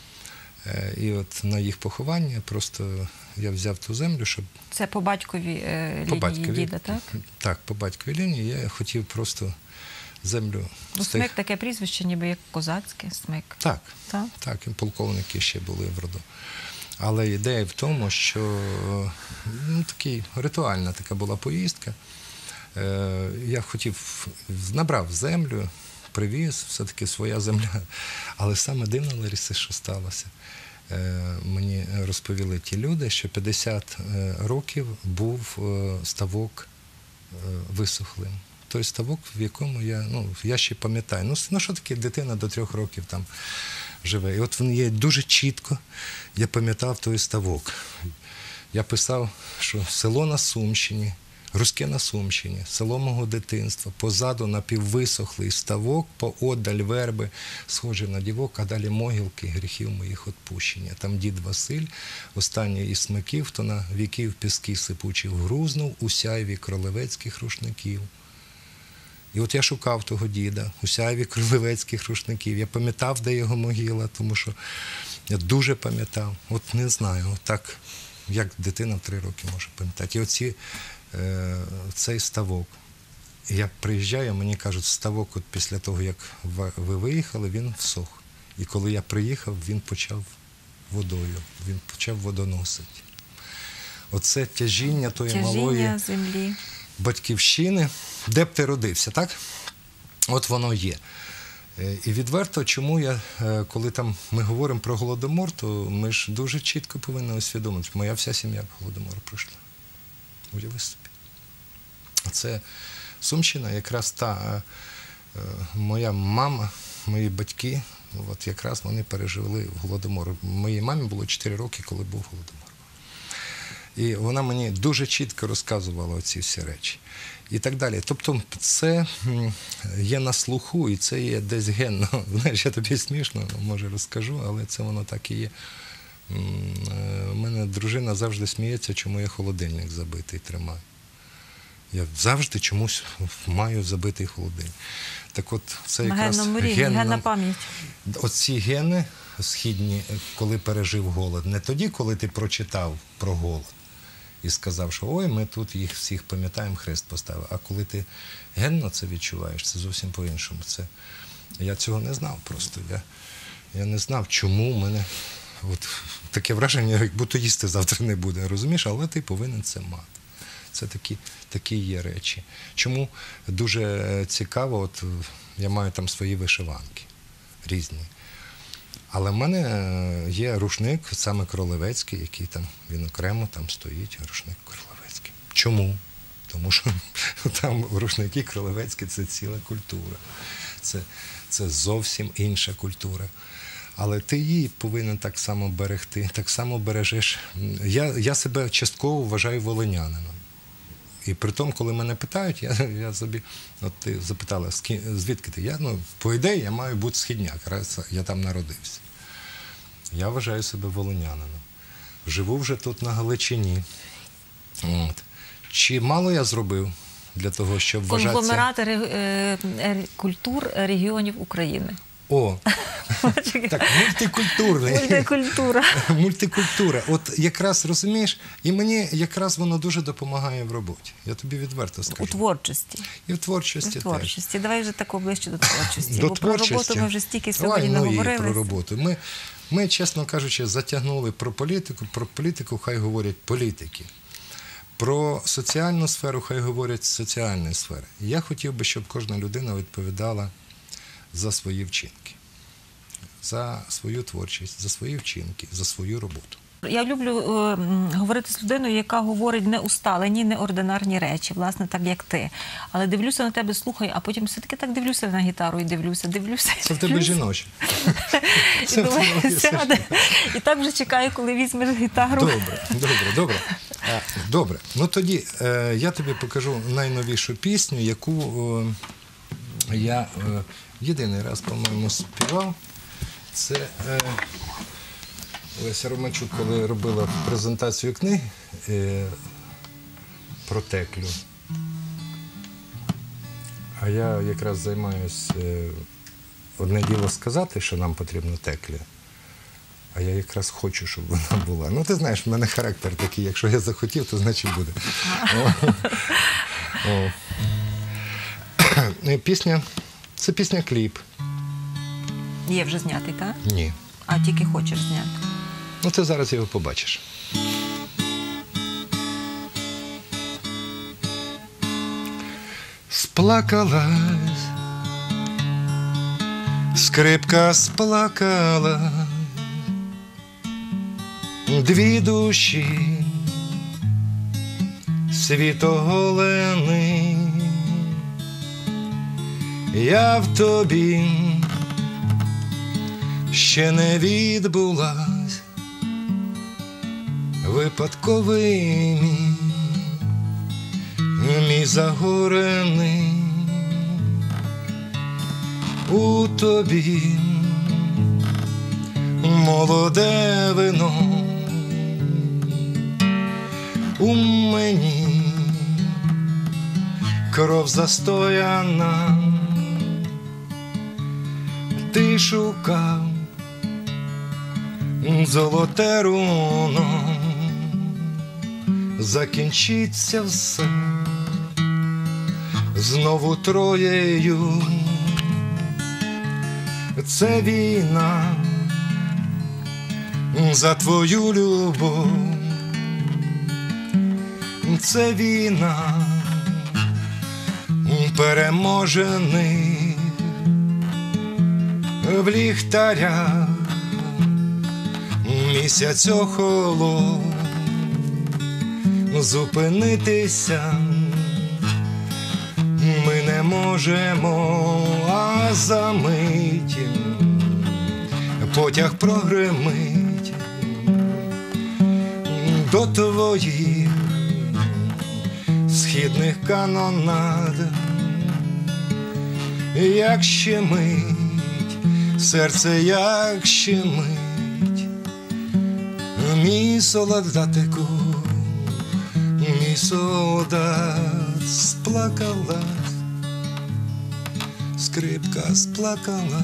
І от на їх поховання просто я взяв ту землю, щоб... Це по батьковій е, лінії по батькові, діда, так? Так, по батьковій лінії. Я хотів просто землю... Ну, з Смик тих... таке прізвище, ніби як козацьке, Смик. Так, Так? так, і полковники ще були в роду. Але ідея в тому, що ну, такий, ритуальна така була поїздка. Е, я хотів, набрав землю, привіз, все-таки своя земля. Але саме дивно, Лариса, що сталося. Е, мені розповіли ті люди, що п'ятдесят років був ставок висохлим. Той ставок, в якому я, ну, я ще пам'ятаю. Ну, ну, що таке дитина до трьох років там живе. І от він є дуже чітко, я пам'ятав той ставок. Я писав, що село на Сумщині, Руське на Сумщині, село мого дитинства, позаду напіввисохлий ставок, поодаль верби, схожі на дівок, а далі могилки гріхів моїх отпущення. Там дід Василь, останній із смиків, хто на віків піски сипучі вгрузнув у сяйві кролевецьких рушників. І от я шукав того діда, у сяйві кролевецьких рушників. Я пам'ятав, де його могила, тому що я дуже пам'ятав. От не знаю, от так, як дитина в три роки може пам'ятати. І оці, е, цей ставок. Я приїжджаю, мені кажуть, ставок от після того, як ви виїхали, він всох. І коли я приїхав, він почав водою, він почав водоносити. Оце тяжіння тої Тяжіння малої землі. батьківщини, де б ти родився, так? От воно є. І відверто, чому я, коли там ми говоримо про Голодомор, то ми ж дуже чітко повинні усвідомити, моя вся сім'я по Голодомору пройшла. Уяви собі. Це Сумщина, якраз та моя мама, мої батьки, от якраз вони пережили Голодомор. Моїй мамі було чотири роки, коли був Голодомор. І вона мені дуже чітко розказувала ці всі речі. І так далі. Тобто це є на слуху, і це є десь генно. Знаєш, я тобі смішно, може, розкажу, але це воно так і є. У мене дружина завжди сміється, чому я холодильник забитий тримаю. Я завжди чомусь маю забитий холодильник. Так от, це на якраз генному рівні, генна... генна пам'ять. Оці гени східні, коли пережив голод, не тоді, коли ти прочитав про голод і сказав, що ой, ми тут їх всіх пам'ятаємо, хрест поставив. А коли ти генно це відчуваєш, це зовсім по-іншому. Це... Я цього не знав просто. Я, я не знав, чому в мене от, таке враження, як будто їсти завтра не буде, розумієш? Але ти повинен це мати. Це такі, такі є речі. Чому дуже цікаво, от я маю там свої вишиванки різні. Але в мене е, є рушник, саме Кролевецький, який там, він окремо там стоїть, рушник Кролевецький. Чому? Тому що там рушники Кролевецькі – це ціла культура. Це, це зовсім інша культура. Але ти її повинен так само берегти, так само бережеш. Я, я себе частково вважаю волинянином. І при тому, коли мене питають, я, я собі, от ти запитала, звідки ти? Я, ну, по ідеї, я маю бути східняк, раз я там народився. Я вважаю себе волинянином. Живу вже тут на Галичині. От. Чи мало я зробив для того, щоб вважатися... Конгломерат е, е, культур регіонів України. О, так, мультикультурний. Мультикультура. Мультикультура. От якраз, розумієш, і мені якраз воно дуже допомагає в роботі. Я тобі відверто скажу. У творчості. І в творчості, У творчості. теж. Давай вже тако ближче до творчості. До Бо творчості. про роботу ми вже стільки сьогодні Давай, ну, і наговорилися. про роботу. Ми, ми, чесно кажучи, затягнули про політику. Про політику хай говорять політики. Про соціальну сферу хай говорять соціальні сфери. Я хотів би, щоб кожна людина відповідала за свої вчинки, за свою творчість, за свої вчинки, за свою роботу. Я люблю е, говорити з людиною, яка говорить не усталені, неординарні речі, власне, так як ти. Але дивлюся на тебе, слухаю, а потім все-таки так дивлюся на гітару і дивлюся, дивлюся. Це в тебе жіноче. І думаю, сяде. І так вже чекаю, коли візьмеш гітару. Добре, добре, добре. А, добре. Ну тоді е, я тобі покажу найновішу пісню, яку е, я е, єдиний раз, по-моєму, співав. Це е, Леся Романчук, коли робила презентацію книги е, про Теклю. А я якраз займаюся, е, одне діло сказати, що нам потрібна Текля, а я якраз хочу, щоб вона була. Ну, ти знаєш, в мене характер такий, якщо я захотів, то значить буде. О. О. Пісня, це пісня-кліп. Є вже знятий, так? Ні. А тільки хочеш зняти. Ну, ти зараз його побачиш. Сплакалась, скрипка сплакала, дві душі світоголени. Я в тобі ще не відбулась, випадковий мій, мій загорений. У тобі молоде вино, у мені кров застояна. Ти шукав золоте руно, закінчиться все знову троєю. Це війна за твою любов, це війна переможених в ліхтарях місяць охолов. Зупинитися ми не можемо, а за мить потяг прогримить до твоїх східних канонад. Як щемить серце, як щемить, мій солдатику, мій солдат. Сплакалась, скрипка сплакалась.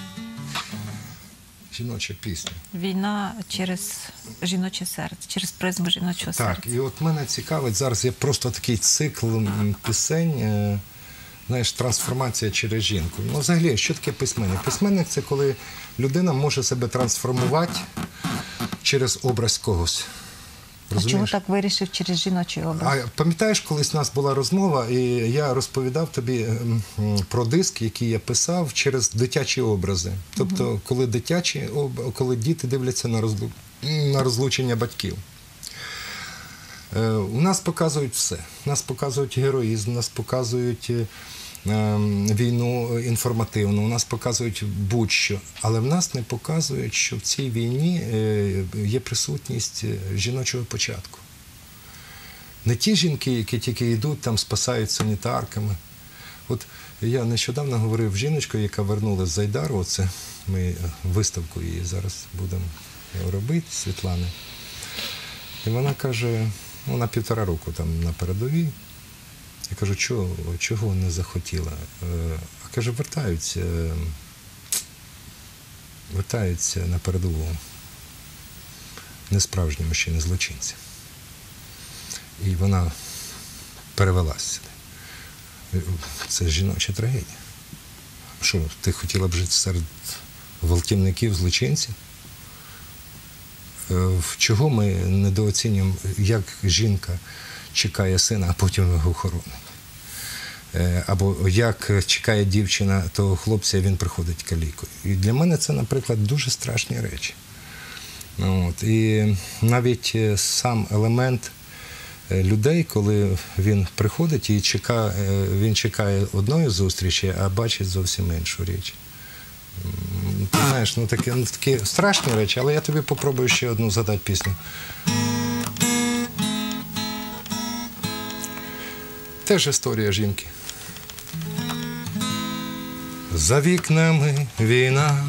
Жіноча пісня. Війна через жіноче серце, через призму жіночого Так, серця. і от мене цікавить, зараз є просто такий цикл м, пісень, е, знаєш, трансформація через жінку. Ну, взагалі, що таке письменник? Письменник – це коли людина може себе трансформувати через образ когось. А чому Розумієш? так вирішив через жіночий образ? А пам'ятаєш, колись у нас була розмова, і я розповідав тобі м, м, про диск, який я писав через дитячі образи. Тобто, коли дитячі, об- коли діти дивляться на, розлу... на розлучення батьків. Е, У нас показують все. Нас показують героїзм, нас показують е, ем, війну інформативну, у нас показують будь-що. Але в нас не показують, що в цій війні е, є присутність е, жіночого початку. Не ті жінки, які тільки йдуть, там спасають санітарками. От я нещодавно говорив з жіночкою, яка вернулася з Айдару, це ми виставку її зараз будемо робити, Світлани. І вона каже, ну, на півтора року там на передовій. Я кажу, чого, чого не захотіла? Е, А каже, вертаються, е, вертаються на передову несправжні мужчини, злочинці. І вона перевелася сюди. Це жіноча трагедія. Що, ти хотіла б жити серед гвалтівників, злочинців? Чого ми недооцінюємо, як жінка чекає сина, а потім його хоронить? Або як чекає дівчина того хлопця, він приходить калікою. І для мене це, наприклад, дуже страшні речі. От. І навіть сам елемент людей, коли він приходить і чекає, він чекає одної зустрічі, а бачить зовсім іншу річ. Ти знаєш, ну такі, ну, такі страшні речі, але я тобі попробую ще одну задати пісню. Теж історія жінки. За вікнами війна,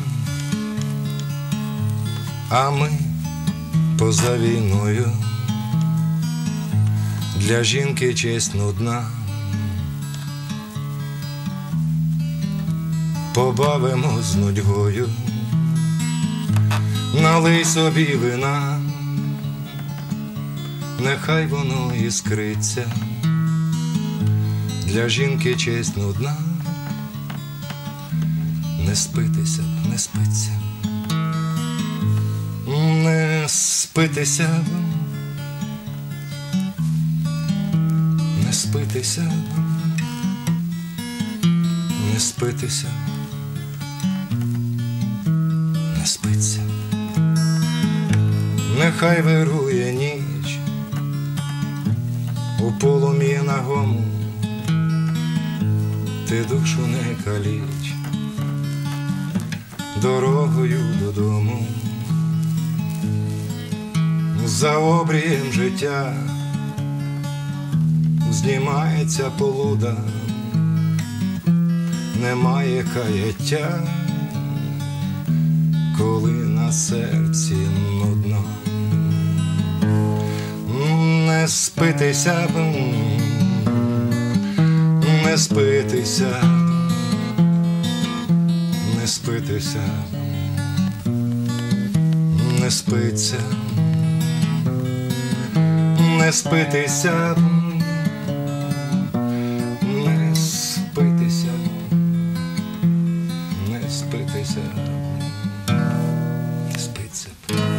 а ми поза війною. Для жінки честь нудна. Побавимо з нудьгою, налий собі вина, нехай воно іскриться. Для жінки честь нудна. Не спитися, не спиться, не спитися, не спитися, не спитися, не спиться. Нехай вирує ніч у полум'ї нагому, ти душу не каліч дорогою додому. За обрієм життя знімається полуда, немає каяття, коли на серці нудно. Не спитися, не спитися, не спитися, не спиться, не спитися, не спитися, не спитися, не спиться.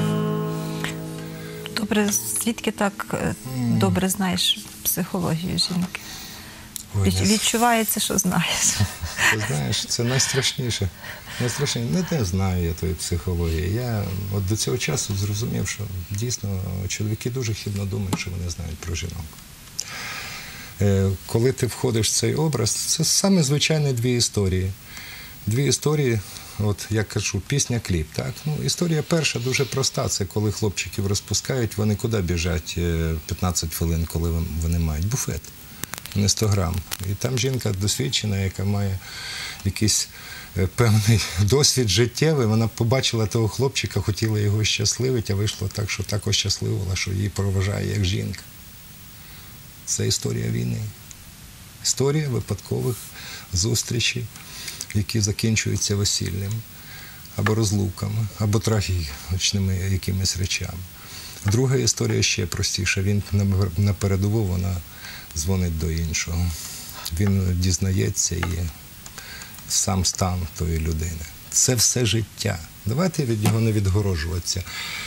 Добре, звідки так е, добре знаєш психологію жінки? Ой, Від- не- Відчувається, що знаєш. Ти знаєш, це найстрашніше. Найстрашніше. Не те знаю я тої психології. Я от до цього часу зрозумів, що дійсно чоловіки дуже хибно думають, що вони знають про жінок. Е, Коли ти входиш в цей образ, це саме звичайні дві історії. Дві історії, от я кажу, пісня-кліп. Так? Ну, історія перша дуже проста. Це коли хлопчиків розпускають, вони куди біжать е, п'ятнадцять хвилин, коли вони мають буфет. Не сто грам. І там жінка досвідчена, яка має якийсь е, певний досвід життєвий, вона побачила того хлопчика, хотіла його щасливити, а вийшло так, що так ощасливила, що її проважає як жінка. Це історія війни. Історія випадкових зустрічей, які закінчуються весіллям, або розлуками, або трагічними якимись речами. Друга історія ще простіша. Він на передову, вона дзвонить до іншого. Він дізнається і сам стан тої людини. Це все життя. Давайте від нього не відгороджуватися.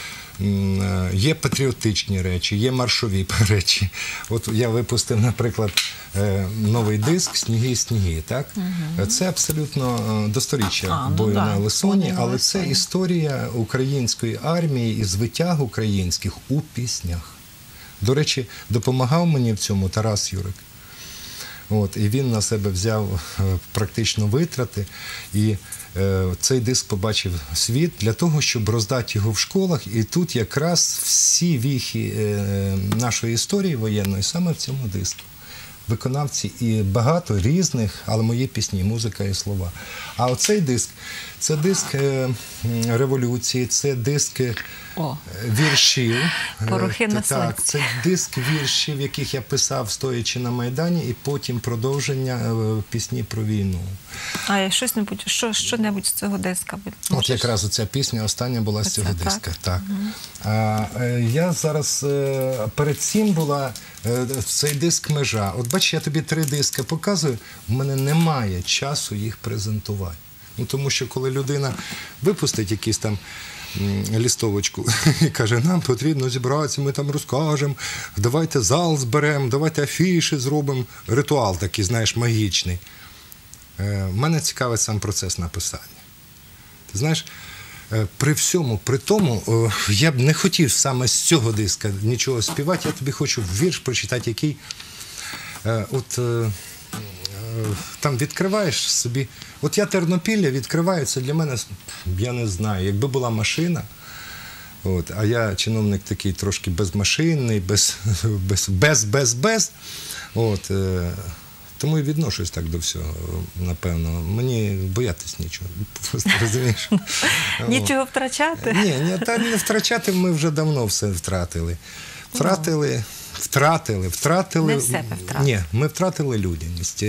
є патріотичні речі, є маршові речі. От я випустив, наприклад, новий диск «Сніги, сніги». Так? Угу. Це абсолютно досторіччя а, ну, бою да. на Лисоні, але Лисоні. це історія української армії і звитяг українських у піснях. До речі, допомагав мені в цьому Тарас Юрик. От, і він на себе взяв практично витрати, і е, цей диск побачив світ для того, щоб роздати його в школах. І тут якраз всі віхи е, нашої історії воєнної саме в цьому диску. Виконавці і багато різних, але мої пісні, музика і слова. А оцей диск – це диск е, революції, це диск О. віршів. Порохи на сонці. Так, це диск віршів, яких я писав, стоячи на Майдані, і потім продовження е, пісні про війну. А я щось-небудь, що, що-небудь з цього диска? От якраз оця пісня остання була з цього Оце, диска. так? Так. Угу. А, е, я зараз, е, перед цим була е, цей диск «Межа». От бачиш, я тобі три диски показую, в мене немає часу їх презентувати. Ну, тому що коли людина випустить якісь там лістовочку і каже, нам потрібно зібратися, ми там розкажемо, давайте зал зберемо, давайте афіші зробимо. Ритуал такий, знаєш, магічний. Е, мене цікавить сам процес написання. Ти знаєш, е, при всьому, при тому, е, я б не хотів саме з цього диска нічого співати, я тобі хочу вірш прочитати, який е, от е, там відкриваєш собі. От я Тернопілля відкриваю, це для мене, я не знаю, якби була машина, от, а я чиновник такий трошки безмашинний, без, без, без, без, без, от, е, тому і відношусь так до всього, напевно. Мені боятись нічого, просто розумієш. Нічого втрачати? Ні, ні, та не втрачати, ми вже давно все втратили. Втратили... Втратили, втратили. Не в себе втратили. Ні, ми втратили людяність.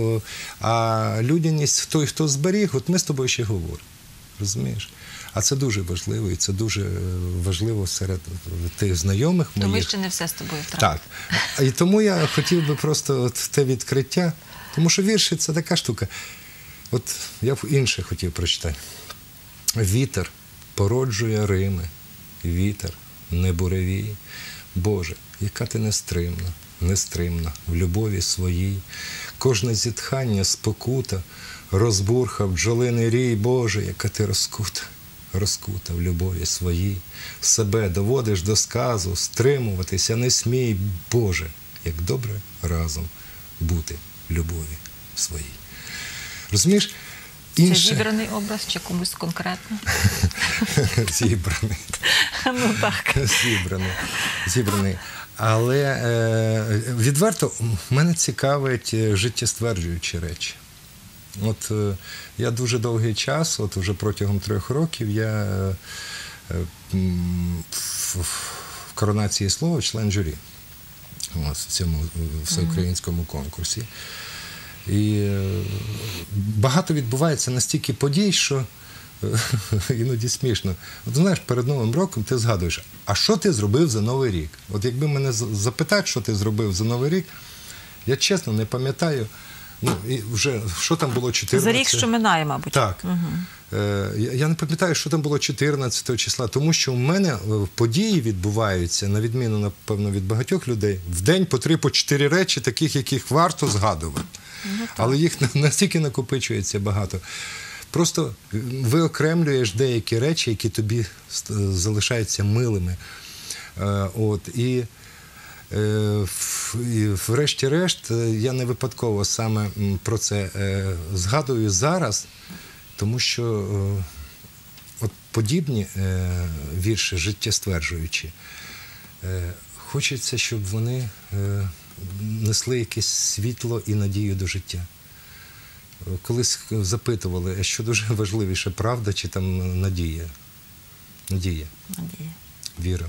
А людяність, той, хто зберіг, от ми з тобою ще говоримо. Розумієш? А це дуже важливо, і це дуже важливо серед тих знайомих моїх. То ми ще не все з тобою втратили. Так. І тому я хотів би просто от те відкриття, тому що вірші – це така штука. От я б інше хотів прочитати. Вітер породжує Рими, вітер не буревій. Боже, яка ти нестримна, нестримна в любові своїй. Кожне зітхання спокута, розбурха бджолиний рій. Боже, яка ти розкута, розкута в любові своїй. Себе доводиш до сказу, стримуватися не смій. Боже, як добре разом бути в любові своїй. Розумієш? Інше... Це зібраний образ чи комусь конкретно? Зібраний. Ну так. Зібраний. Зібраний. Але е, відверто мене цікавить життєстверджуючі речі. От е, я дуже довгий час, от вже протягом трьох років, я е, в, в коронації слова член журі от, в цьому всеукраїнському конкурсі. І багато відбувається настільки подій, що іноді смішно. От знаєш, перед Новим роком ти згадуєш, а що ти зробив за Новий рік? От якби мене запитати, що ти зробив за Новий рік, я чесно не пам'ятаю, ну, і вже, що там було чотирнадцятого. За рік, що минає, мабуть. Так. Угу. Я не пам'ятаю, що там було чотирнадцятого числа, тому що у мене події відбуваються, на відміну, напевно, від багатьох людей, в день по три, по чотири речі, таких, яких варто згадувати. Ну, але їх настільки накопичується багато. Просто виокремлюєш деякі речі, які тобі залишаються милими. От, і, і врешті-решт, я не випадково саме про це згадую зараз, тому що от подібні вірші, життєстверджуючі, хочеться, щоб вони несли якесь світло і надію до життя. Колись запитували, а що дуже важливіше, правда чи там надія? Надія. Надія. Віра.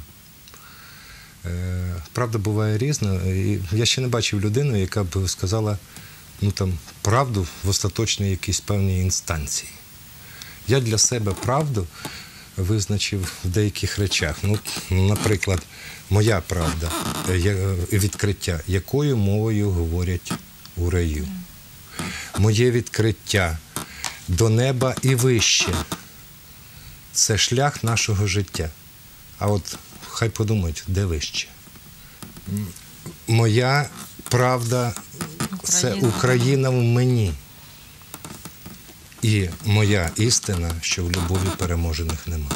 Правда буває різна. І я ще не бачив людину, яка б сказала, ну там, правду в остаточній якійсь певній інстанції. Я для себе правду визначив в деяких речах. Ну, наприклад, моя правда і відкриття, якою мовою говорять у раю. Моє відкриття до неба і вище – це шлях нашого життя. А от хай подумають, де вище. Моя правда – це Україна в мені. І моя істина, що в любові переможених немає.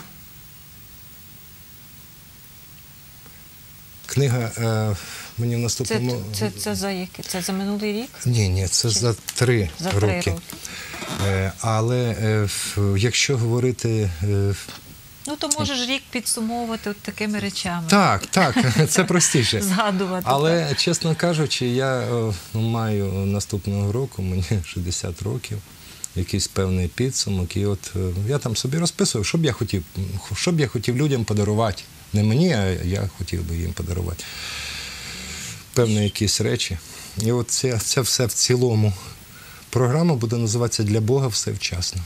Книга е, мені в наступному... Це, це, це за яке? Це за минулий рік? Ні, ні, це Чи? за три за роки. Три роки. Е, але е, якщо говорити... Е, ну, то можеш рік підсумовувати от такими речами. Так, так, це простіше. Згадувати. Але, так. чесно кажучи, я е, маю наступного року, мені шістдесят років, якийсь певний підсумок. І от е, я там собі розписував, що б я хотів, що б я хотів людям подарувати. Не мені, а я хотів би їм подарувати певні якісь речі. І от це, це все в цілому. Програма буде називатися «Для Бога все вчасно».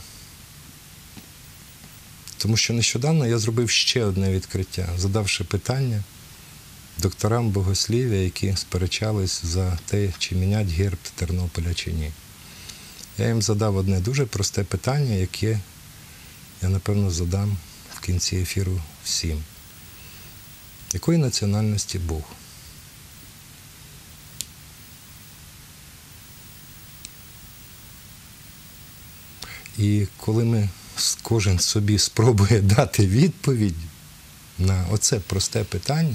Тому що нещодавно я зробив ще одне відкриття, задавши питання докторам богослів'я, які сперечались за те, чи мінять герб Тернополя, чи ні. Я їм задав одне дуже просте питання, яке я, напевно, задам в кінці ефіру всім. Якої національності Бог? І коли ми, кожен собі спробує дати відповідь на оце просте питання,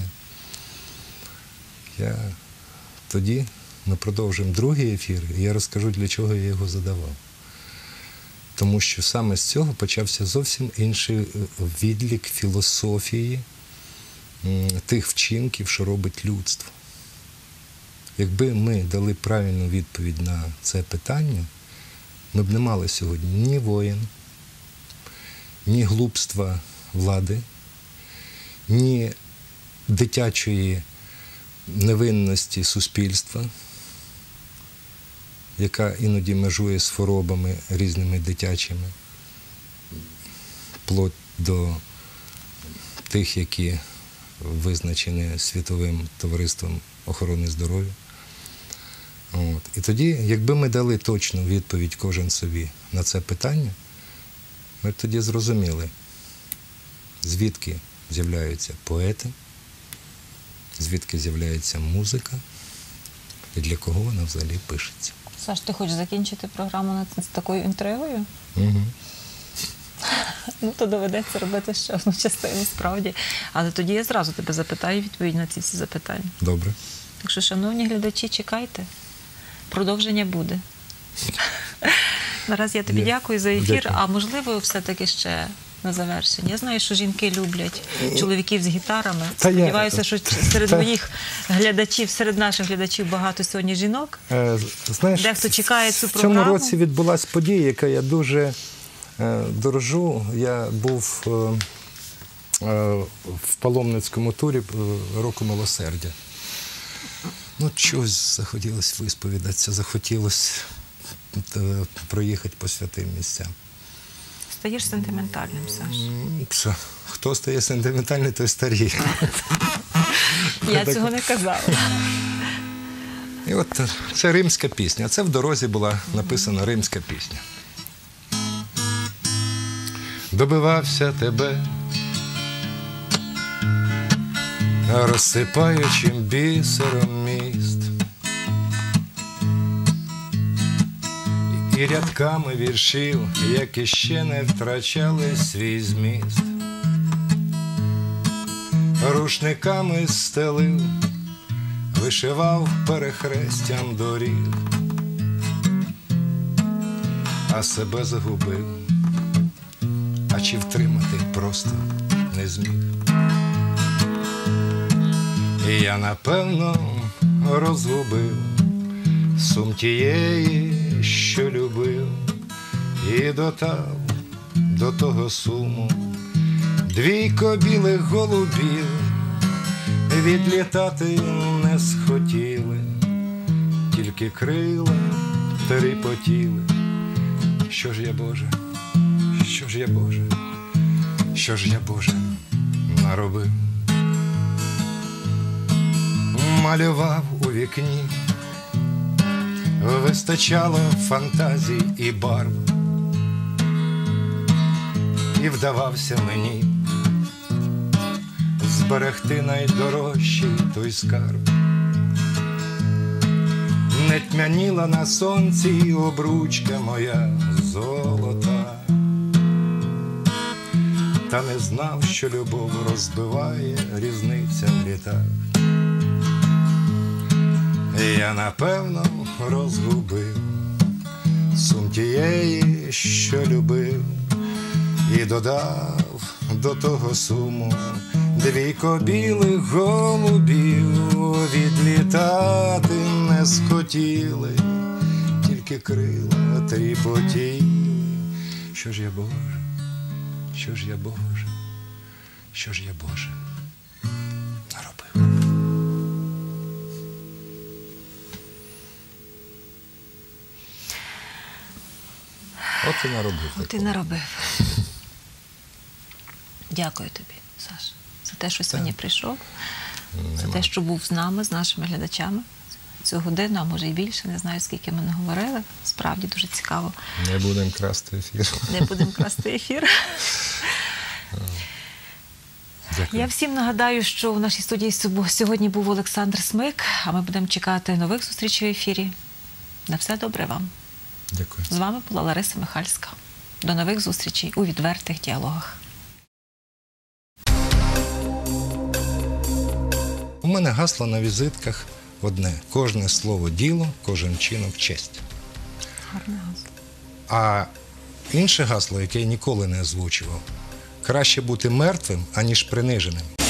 я тоді ми продовжимо другий ефір, і я розкажу, для чого я його задавав. Тому що саме з цього почався зовсім інший відлік філософії тих вчинків, що робить людство. Якби ми дали правильну відповідь на це питання, ми б не мали сьогодні ні воєн, ні глупства влади, ні дитячої невинності суспільства, яка іноді межує з хворобами різними дитячими, вплоть до тих, які визначені Світовим товариством охорони здоров'я. От. І тоді, якби ми дали точну відповідь кожен собі на це питання, ми б тоді зрозуміли, звідки з'являються поети, звідки з'являється музика і для кого вона взагалі пишеться. Саш, ти хочеш закінчити програму з такою інтригою? Угу. Ну, то доведеться робити ще одну частину, справді. Але тоді я зразу тебе запитаю відповідь на ці всі запитання. Добре. Так що, шановні глядачі, чекайте. Продовження буде. Наразі я тобі Є. дякую за ефір, Дякую. А можливо, все-таки ще на завершення. Я знаю, що жінки люблять чоловіків з гітарами. Та я- Сподіваюся, що серед Та- моїх глядачів, серед наших глядачів багато сьогодні жінок. Е, Знаєш, Дехто чекає цю в цьому програму. році відбулася подія, яка я дуже е, дорожу. Я був е, е, в паломницькому турі е, року милосердя. Ну, чогось захотілося висповідатися, захотілося е, проїхати по святим місцям. Стаєш сентиментальним, Саш. М, Що? Хто стає сентиментальний, той старіє. Я цього не казала. І от е, це римська пісня. Це в дорозі була написана римська пісня. Добивався тебе, розсипаючим бісером міст, і рядками віршів, які ще не втрачали свій зміст, рушниками стелив, вишивав перехрестям доріг, а себе загубив, а чи втримати просто не зміг. І я, напевно, розгубив сум тієї, що любив, і дотав до того суму двійко білих голубів, відлітати не схотіли, тільки крила тріпотіли. Що ж я, Боже, що ж я, Боже, що ж я, Боже, наробив? Малював у вікні, вистачало фантазій і барв, і вдавався мені зберегти найдорожчий той скарб. Не тьмяніла на сонці обручка моя золота, та не знав, що любов розбиває різниця в літах. Я, напевно, розгубив сум тієї, що любив, і додав до того суму двійко білих голубів. Відлітати не схотіли, тільки крила тріпотіли. Що ж я, Боже, що ж я, Боже, що ж я, Боже, наробив? От і наробив. От і наробив. Дякую тобі, Саш, за те, що сьогодні прийшов, Нема. за те, що був з нами, з нашими глядачами цю годину, а може і більше, не знаю, скільки ми не говорили. Справді дуже цікаво. Не будемо красти ефір. Не будемо красти ефір. Дякую. Я всім нагадаю, що в нашій студії сьогодні був Олександр Смик, а ми будемо чекати нових зустрічей в ефірі. На все добре вам. Дякую. З вами була Лариса Михальська. До нових зустрічей у відвертих діалогах. У мене гасло на візитках одне. Кожне слово – діло, кожен чинок – честь. Гарне гасло. А інше гасло, яке я ніколи не озвучував – краще бути мертвим, аніж приниженим.